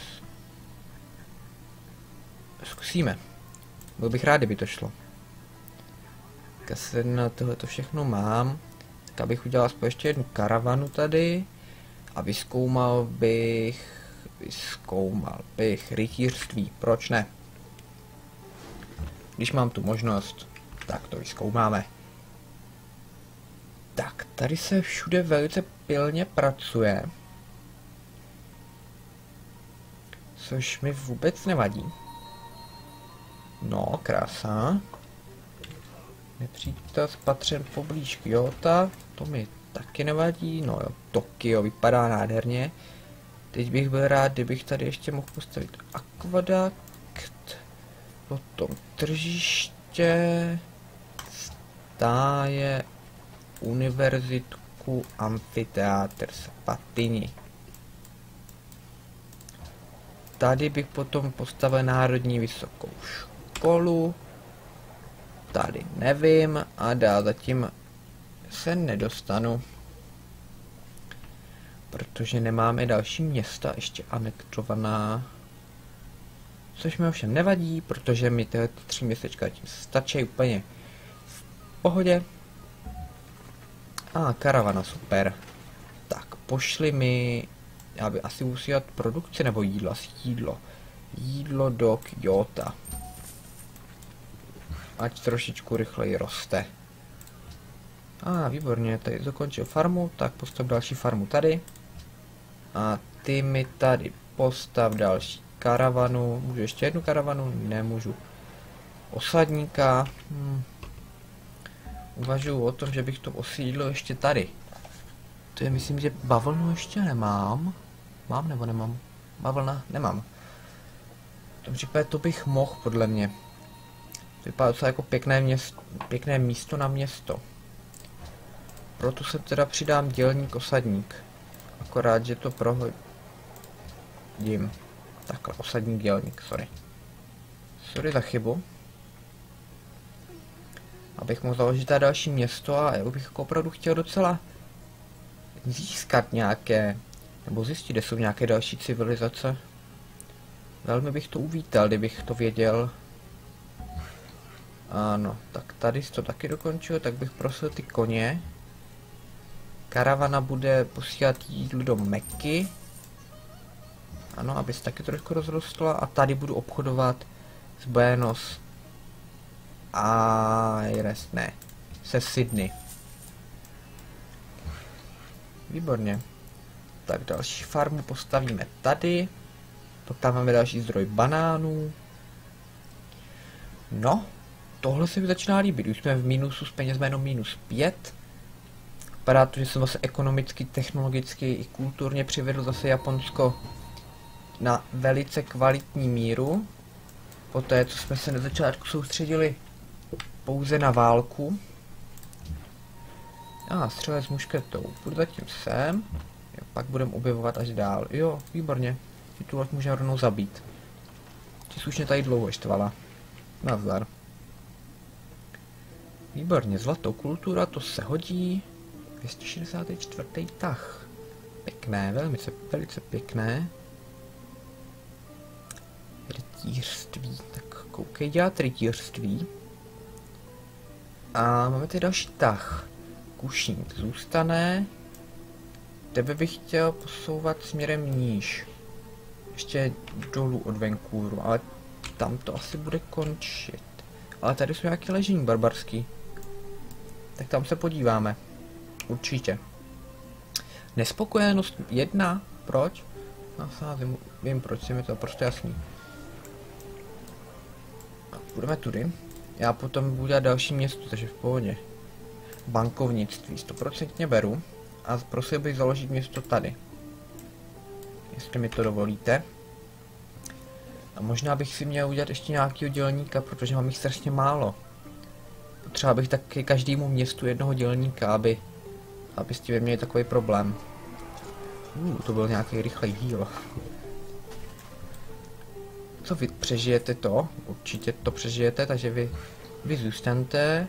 Zkusíme. Byl bych rád, kdyby to šlo. Tak se na tohle to všechno mám. Tak abych udělal aspoň ještě jednu karavanu tady. A vyzkoumal bych... Vyzkoumal bych rytířství. Proč ne? Když mám tu možnost, tak to vyzkoumáme. Tak, tady se všude velice pilně pracuje. Což mi vůbec nevadí. No, krása. Nepřítel spatřen poblíž Kyoto, to mi taky nevadí. No jo, Tokio vypadá nádherně. Teď bych byl rád, kdybych tady ještě mohl postavit akvadakt. Potom tržiště. Stáje. Univerzitku. Amfiteátr. Spatini. Tady bych potom postavil Národní vysokou školu. Tady nevím a dál zatím se nedostanu. Protože nemáme další města ještě anektovaná. Což mi ovšem nevadí, protože mi tyhle tři městečka tím stačí úplně v pohodě. A ah, karavana, super. Tak, pošli mi... Já bych asi musel dát produkci nebo jídlo, asi jídlo. Jídlo do Kyoto. Ať trošičku rychleji roste. A ah, výborně, tady dokončil farmu, tak postav další farmu tady. A ty mi tady postav další karavanu. Můžu ještě jednu karavanu? Nemůžu. Osadníka. Hm. Uvažuji o tom, že bych to osídlil ještě tady. To je, myslím, že bavlnu ještě nemám. Mám nebo nemám? Bavlna? Nemám. V tom případě to bych mohl, podle mě. To vypadá docela jako pěkné, město, pěkné místo na město. Proto se teda přidám dělník osadník. Akorát, že to prohodím. Takhle, osadník dělník, sorry. Sorry za chybu. Abych mohl založit ta další město a já bych jako opravdu chtěl docela získat nějaké, nebo zjistit, kde jsou nějaké další civilizace. Velmi bych to uvítal, kdybych to věděl. Ano, tak tady to taky dokončil, tak bych prosil ty koně. Karavana bude posílat jídlo do Meky. Ano, aby se taky trošku rozrostla. A tady budu obchodovat s Buenos Aires, ne, se Sydney. Výborně. Tak další farmu postavíme tady. Pak tam máme další zdroj banánů. No, tohle se mi začíná líbit. Už jsme v mínusu s penězmi jenom minus pět. Vypadá to, že jsem zase ekonomicky, technologicky i kulturně přivedl zase Japonsko na velice kvalitní míru. Poté, co jsme se na začátku soustředili pouze na válku. A ah, střelec s mušketou. Půjdu zatím sem. Jo, pak budeme objevovat až dál. Jo, výborně. Ty tu loď může rovnou zabít. Ty jsi už mě tady dlouho štvala. Nazdar. Výborně, zlatou kultura, to se hodí. dvě stě šedesát čtyři tah. Pěkné, velmi se, velice pěkné. Rytířství, tak koukej dělat rytířství. A máme tady další tah. Kušník zůstane. Tebe bych chtěl posouvat směrem níž. Ještě dolů od Vancouvru, ale tam to asi bude končit. Ale tady jsou nějaké ležení barbarský. Tak tam se podíváme. Určitě. Nespokojenost jedna. Proč? Nasázím, vím proč, je mi to prostě jasný. Budeme tudy. Já potom budu dělat další město, takže v pohodě. Bankovnictví stoprocentně beru. A prosil bych založit město tady. Jestli mi to dovolíte. A možná bych si měl udělat ještě nějakého dělníka, protože mám jich strašně málo. Potřeba bych taky každému městu jednoho dělníka, aby, aby s tím měli takový problém. Uh, to byl nějaký rychlej díl. Co vy přežijete to? Určitě to přežijete, takže vy, vy zůstanete.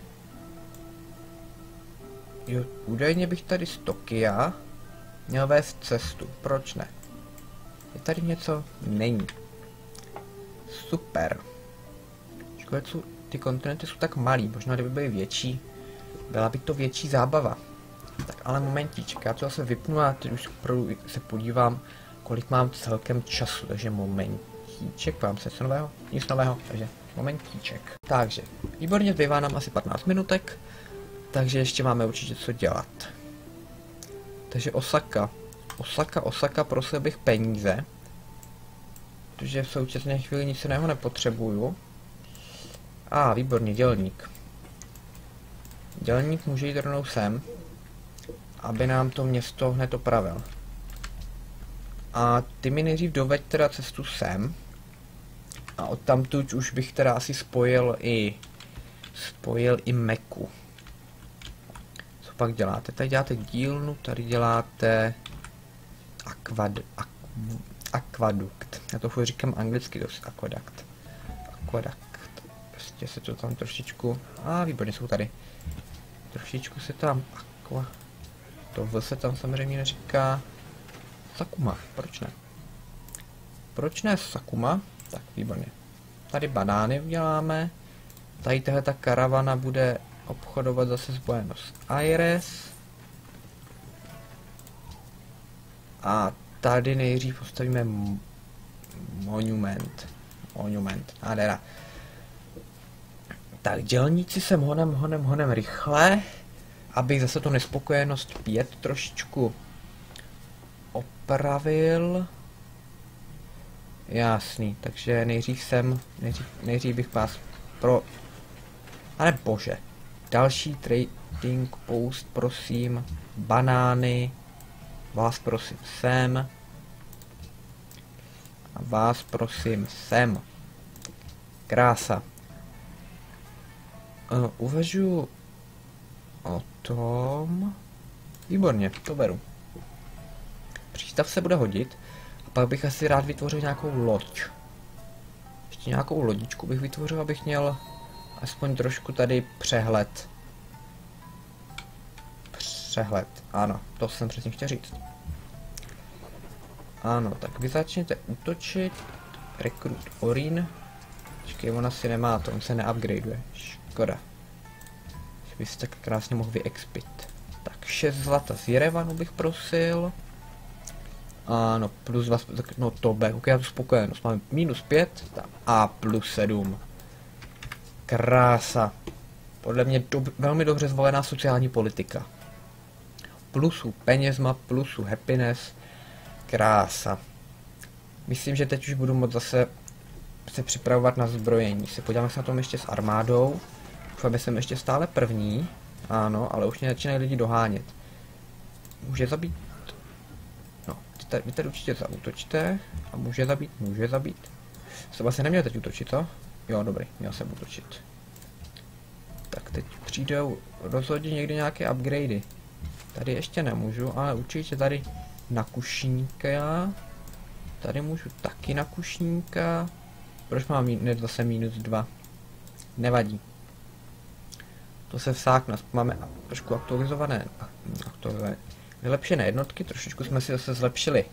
Jo, údajně bych tady z Tokia měl vést cestu. Proč ne? Je tady něco? Není. Super. Škoda, co ty kontinenty jsou tak malý, možná kdyby byly větší, byla by to větší zábava. Tak ale momentíček, já to zase vypnu a teď už opravdu se podívám, kolik mám celkem času, takže momentíček, vám se něco nového? Nic nového, takže momentíček. Takže, výborně, zbývá nám asi patnáct minutek, takže ještě máme určitě co dělat. Takže Osaka. Osaka, Osaka, prosil bych peníze. Protože v současné chvíli nic jiného nepotřebuju. A, ah, výborně, dělník. Dělník může jít rovnou sem, aby nám to město hned opravil. A ty mi nejdřív doveď teda cestu sem. A odtamtud už bych teda asi spojil i spojil i Meku. Co pak děláte? Tady děláte dílnu, tady děláte akvad, ak, akvadukt. Já to furt říkám anglicky dost, akvadakt. Akvadakt. Prostě se to tam trošičku... A ah, výborně, jsou tady. Trošičku se tam aqua... To V se tam samozřejmě neříká... Sakuma, proč ne? Proč ne Sakuma? Tak, výborně. Tady banány uděláme. Tady tahle ta karavana bude obchodovat zase s Buenos Aires. A tady nejdřív postavíme monument. Monument. Nádhera. Tak, dělníci sem honem, honem, honem rychle, abych zase to nespokojenost pět trošičku opravil. Jasný, takže nejdřív sem, nejdřív, nejdřív bych vás pro... Ale bože, další trading post, prosím, banány, vás prosím sem, a vás prosím sem. Krása. Uh, uvažuji o tom... Výborně, to beru. Přístav se bude hodit. A pak bych asi rád vytvořil nějakou loď. Ještě nějakou lodičku bych vytvořil, abych měl aspoň trošku tady přehled. Přehled, ano, to jsem přesně chtěl říct. Ano, tak vy začněte útočit. Rekrut Orin. Počkej, on asi nemá to, on se neupgradeuje. Škoda. Že by si tak krásně mohl vyexpit. Tak šest zlata z Jerevanu bych prosil. Ano, plus dva, no to B, ok, já tu spokojenost. Máme minus pět a plus sedm. Krása. Podle mě dob velmi dobře zvolená sociální politika. Plusu penězma, plusu happiness. Krása. Myslím, že teď už budu moct zase se připravovat na zbrojení. Se podíváme se na tom ještě s armádou. Doufám, jsem ještě stále první. Ano, ale už mě začínají lidi dohánět. Může zabít. No, vy tady, vy tady určitě zaútočíte. A může zabít, může zabít. Jsem vlastně neměl teď útočit, to? Jo, dobrý, měl jsem útočit. Tak teď přijdou rozhodně někdy nějaké upgradey. Tady ještě nemůžu, ale určitě tady na kušníka. Tady můžu taky na kušníka. Proč mám hned zase minus dva? Nevadí. To se vsákne, máme trošku aktualizované, aktualizované, vylepšené jednotky, trošičku jsme si zase zlepšili.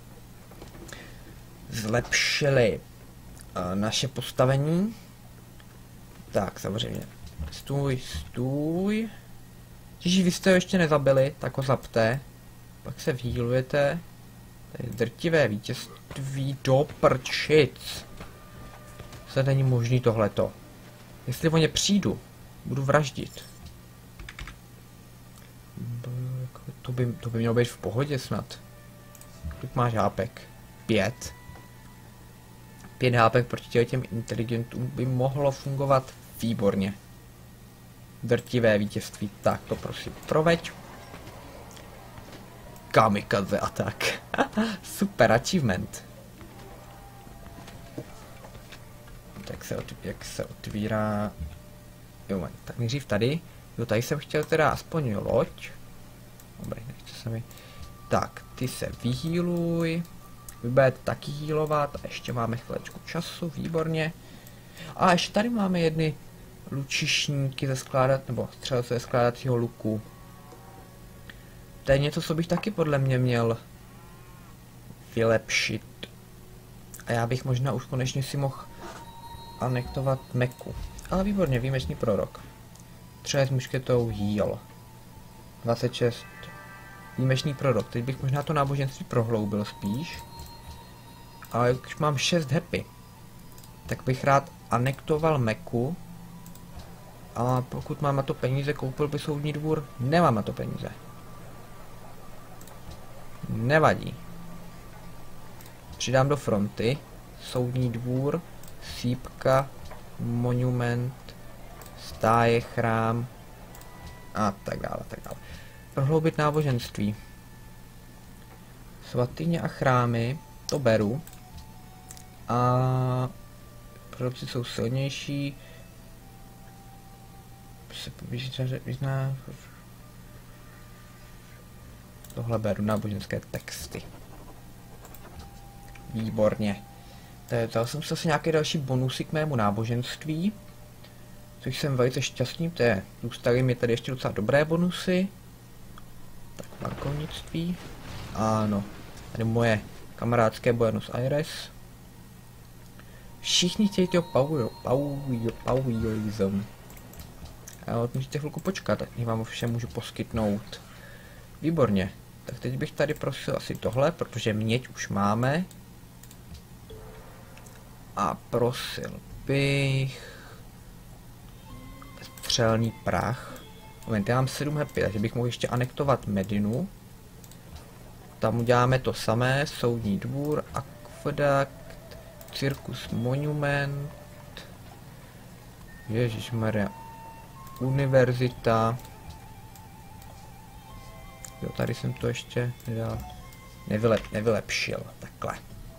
Zlepšili uh, naše postavení. Tak, samozřejmě. Stůj, stůj. Když vy jste ho ještě nezabili, tak ho zapte. Pak se vhýlujete. To je drtivé vítězství do prčic. To není možný tohleto. Jestli o ně přijdu, budu vraždit. To by, to by mělo být v pohodě snad. Kolik máš hápek? Pět. Pět hápek proti těm inteligentům by mohlo fungovat výborně. Drtivé vítězství. Tak to prosím proveď. Kamikaze atak. Super achievement. Tak se, jak se otvírá. Jo, tak nejdřív tady. Jo, tady jsem chtěl teda aspoň loď. Dobrý, nechce se mi. Tak, ty se vyhýluj. Vy budete taky hýlovat. A ještě máme chvilečku času, výborně. A ještě tady máme jedny lučišníky ze skládat, nebo střelce ze skládacího luku. To je něco, co bych taky podle mě měl vylepšit. A já bych možná už konečně si mohl anektovat Meku. Ale výborně, výjimečný prorok. Třeba s mušketou heal. dvacet šest. Výjimečný prorok. Teď bych možná to náboženství prohloubil spíš. Ale už mám šest happy. Tak bych rád anektoval Meku. A pokud mám na to peníze, koupil by soudní dvůr. Nemám na to peníze. Nevadí. Přidám do fronty. Soudní dvůr. Sípka. Monument. Stáje, chrám. A tak dále, tak dále. Prohloubit náboženství. Svatyně a chrámy. To beru. A proroci jsou silnější. Vyzná... Tohle beru, náboženské texty. Výborně. Dal jsem si asi nějaké další bonusy k mému náboženství. Což jsem velice šťastný, to je, zůstaly mi tady ještě docela dobré bonusy. Tak, bankovnictví. Ano, tady moje kamarádské Buenos Aires. Všichni chtějí toho pauioism. Ale musíte chvilku počkat, tak vám všem můžu poskytnout. Výborně. Tak teď bych tady prosil asi tohle, protože měď už máme. A prosil bych... střelný prach. Moment, já mám sedm happy, takže bych mohl ještě anektovat Medinu. Tam uděláme to samé, soudní dvůr, akvedakt, cirkus monument, ježišmarja, univerzita. Jo, tady jsem to ještě nedal, nevylep, nevylepšil, takhle.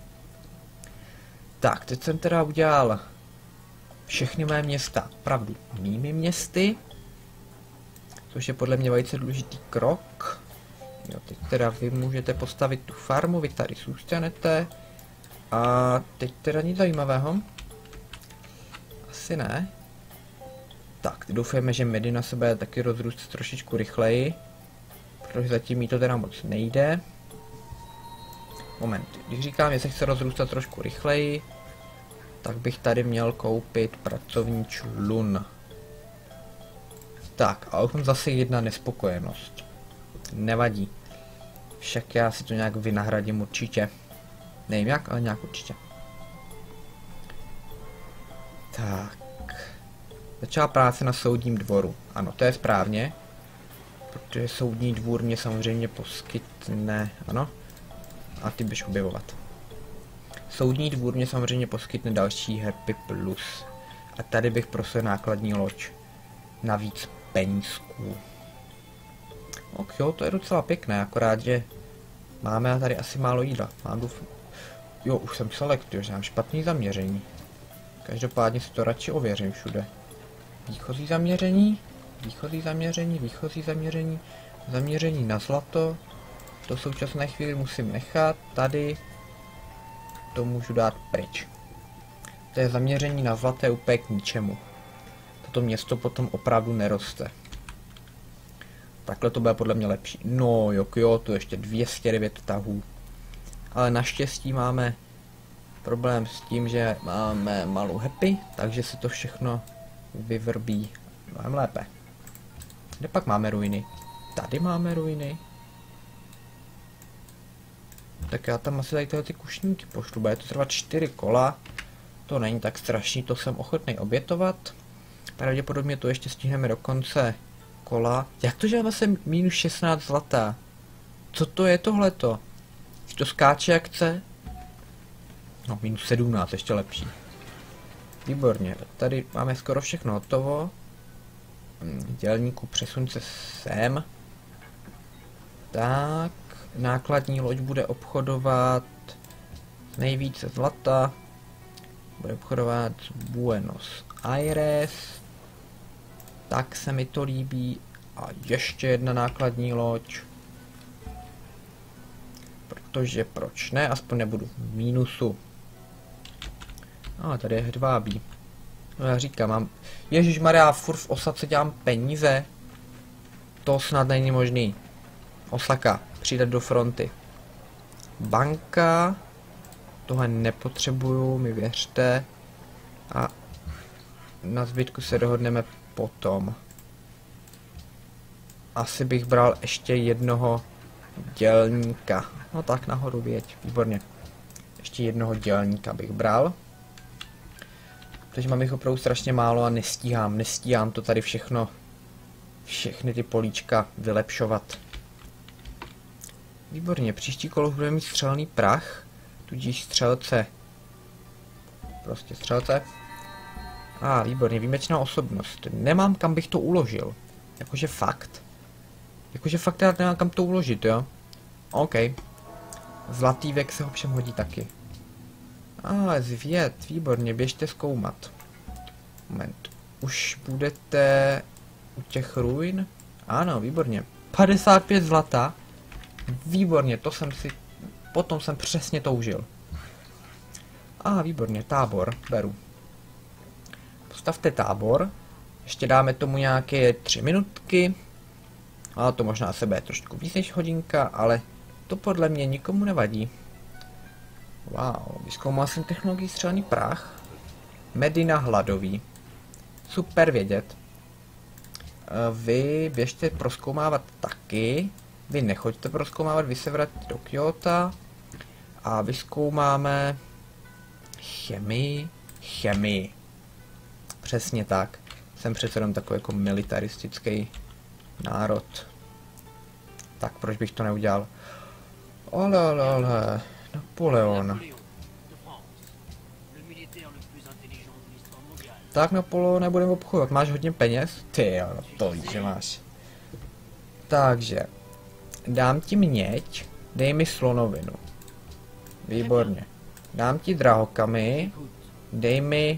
Tak, teď jsem teda udělal všechny mé města opravdu mými městy, což je podle mě velice důležitý krok. Jo, teď teda vy můžete postavit tu farmu, vy tady zůstanete. A teď teda nic zajímavého. Asi ne. Tak, doufujeme, že Medina se bude taky rozrůst trošičku rychleji, protože zatím jí to teda moc nejde. Moment, když říkám, že se chce rozrůstat trošku rychleji, tak bych tady měl koupit pracovní člun. Tak, a už mám zase jedna nespokojenost. Nevadí. Však já si to nějak vynahradím určitě. Nevím jak, ale nějak určitě. Tak. Začala práce na soudním dvoru. Ano, to je správně. Protože soudní dvůr mě samozřejmě poskytne, ano. a ty běž objevovat. Soudní dvůr mě samozřejmě poskytne další Happy Plus. A tady bych prosil nákladní loď. Navíc penízků. Ok, jo, to je docela pěkné, akorát, že máme tady asi málo jídla. Mám douf... Jo, už jsem select, že mám špatný zaměření. Každopádně si to radši ověřím všude. Výchozí zaměření, výchozí zaměření, výchozí zaměření, zaměření na zlato. To v současné chvíli musím nechat, tady to můžu dát pryč. To je zaměření na zlaté úplně k ničemu. Toto město potom opravdu neroste. Takhle to bude podle mě lepší. No jo, jo, tu ještě dvě stě devět tahů. Ale naštěstí máme problém s tím, že máme malou happy, takže se to všechno vyvrbí mnohem lépe. Kde pak máme ruiny? Tady máme ruiny. Tak já tam asi tady tyhle ty kušníky pošlu, bude to trvat čtyři kola. To není tak strašný, to jsem ochotný obětovat. Pravděpodobně to ještě stihneme do konce kola. Jak to, že máme se minus šestnáct zlatá? Co to je tohleto? Když to skáče jak chce? No, minus sedmnáct, ještě lepší. Výborně, tady máme skoro všechno hotovo. Dělníku, přesun se sem. Tak, nákladní loď bude obchodovat nejvíce zlata. Bude obchodovat Buenos Aires. Tak se mi to líbí. A ještě jedna nákladní loď. Protože proč ne, aspoň nebudu v mínusu. A tady je hedvábí. No já říkám, mám... Ježišmarja, furt v Osace dělám peníze. To snad není možný. Osaka, přidat do fronty. Banka. Tohle nepotřebuju, mi věřte. A na zbytku se dohodneme potom. Asi bych bral ještě jednoho dělníka. No tak nahoru věď, výborně. Ještě jednoho dělníka bych bral. Protože mám jich opravdu strašně málo a nestíhám, nestíhám to tady všechno, všechny ty políčka vylepšovat. Výborně, příští kolo budeme mít střelný prach, tudíž střelce. Prostě střelce. A ah, výborně, výjimečná osobnost. Nemám kam bych to uložil. Jakože fakt. Jakože fakt já nemám kam to uložit, jo? OK. Zlatý věk se ho všem hodí taky. Ale zvěd, výborně, běžte zkoumat. Moment, už budete u těch ruin? Ano, výborně. padesát pět zlata. Výborně, to jsem si, potom jsem přesně toužil. A výborně, tábor, beru. Postavte tábor. Ještě dáme tomu nějaké tři minutky. A to možná se bude trošku víc než hodinka, ale to podle mě nikomu nevadí. Wow, vyzkoumal jsem technologii střelný prach. Medina hladový. Super vědět. Vy běžte prozkoumávat taky. Vy nechoďte prozkoumávat, vy se vratíte do Kyoto. A vyzkoumáme chemii. Chemii. Přesně tak. Jsem přece jenom takový jako militaristický národ. Tak proč bych to neudělal? Ole, ole, ole. Napoleon. Tak Napoleon, nebudeme obchodovat. Máš hodně peněz? Ty jo, to víš, že máš. Takže. Dám ti měď, dej mi slonovinu. Výborně. Dám ti drahokamy, dej mi...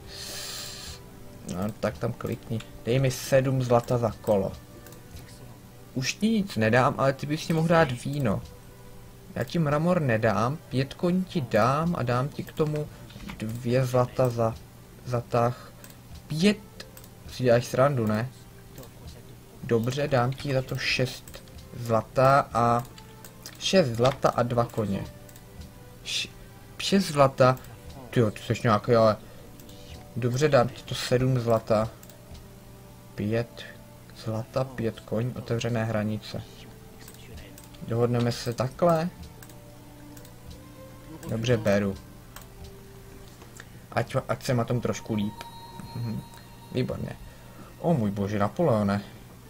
No tak tam klikni. Dej mi sedm zlata za kolo. Už ti nic nedám, ale ty bys si mohl dát víno. Já ti mramor nedám, pět koní ti dám a dám ti k tomu dvě zlata za, za tah. Pět, si děláš srandu, ne? Dobře, dám ti za to šest zlata a šest zlata a dva koně. Š šest zlata, tyjo, ty jsi nějaký, ale... Dobře, dám ti to sedm zlata. Pět zlata, pět koň, otevřené hranice. Dohodneme se takhle. Dobře, beru. Ať, ať se na tom trošku líp. Mhm. Výborně. O můj bože, Napoleone.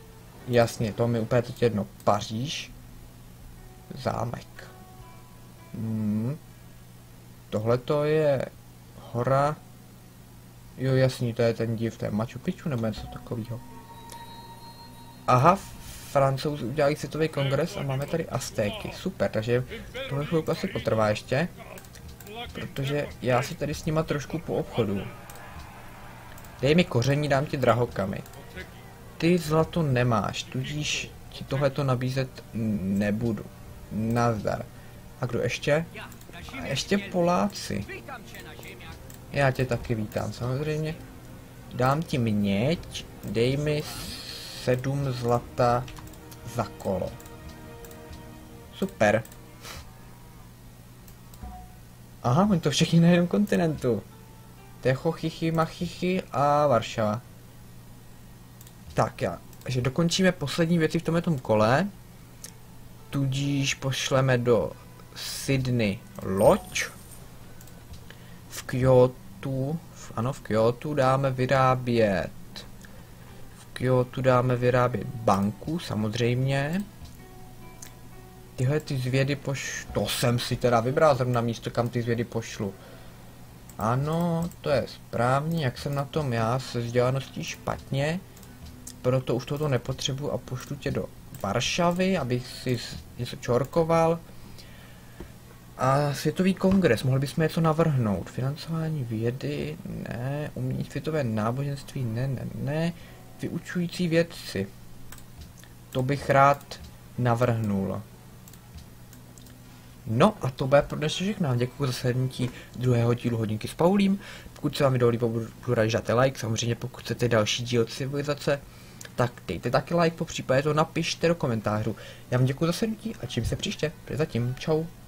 Jasně, to mi úplně teď jedno. Paříž. Zámek. Hmm. Tohle to je hora. Jo, jasný, to je ten div, to je Machu Picchu nebo něco takového. Aha, Francouzi udělali světový kongres a máme tady Aztéky. Super, takže tohle chvilku asi potrvá ještě. Protože já si tady s nima trošku po obchodu. Dej mi koření, dám ti drahokamy. Ty zlato nemáš, tudíž ti tohleto nabízet nebudu. Nazdar. A kdo ještě? A ještě Poláci. Já tě taky vítám, samozřejmě. Dám ti měď, dej mi sedm zlata za kolo. Super. Aha, oni to všichni na jednom kontinentu. Techo, Chichy, Machychy a Varšava. Tak já, že dokončíme poslední věci v tomto kole. Tudíž pošleme do Sydney loď. V Kyotu, v, ano v Kyotu dáme vyrábět. V Kyotu dáme vyrábět banku, samozřejmě. Tyhle ty zvědy poš... To jsem si teda vybral zrovna místo, kam ty zvědy pošlu. Ano, to je správně, jak jsem na tom já se vzdělaností špatně. Proto už toto nepotřebuji a pošlu tě do Varšavy, abych si něco čorkoval. A světový kongres, mohli bychom něco navrhnout. Financování vědy, ne. Umění světové náboženství, ne, ne, ne. Vyučující vědci. To bych rád navrhnul. No a to bude pro dnes všechno. Děkuji za slednutí druhého dílu Hodinky s Paulím. Pokud se vám video líbilo, budu rád, že dáte like. Samozřejmě pokud chcete další díl civilizace, tak dejte taky like, po případě to napište do komentářů. Já vám děkuji za slednutí a čím se příště. Zatím, čau.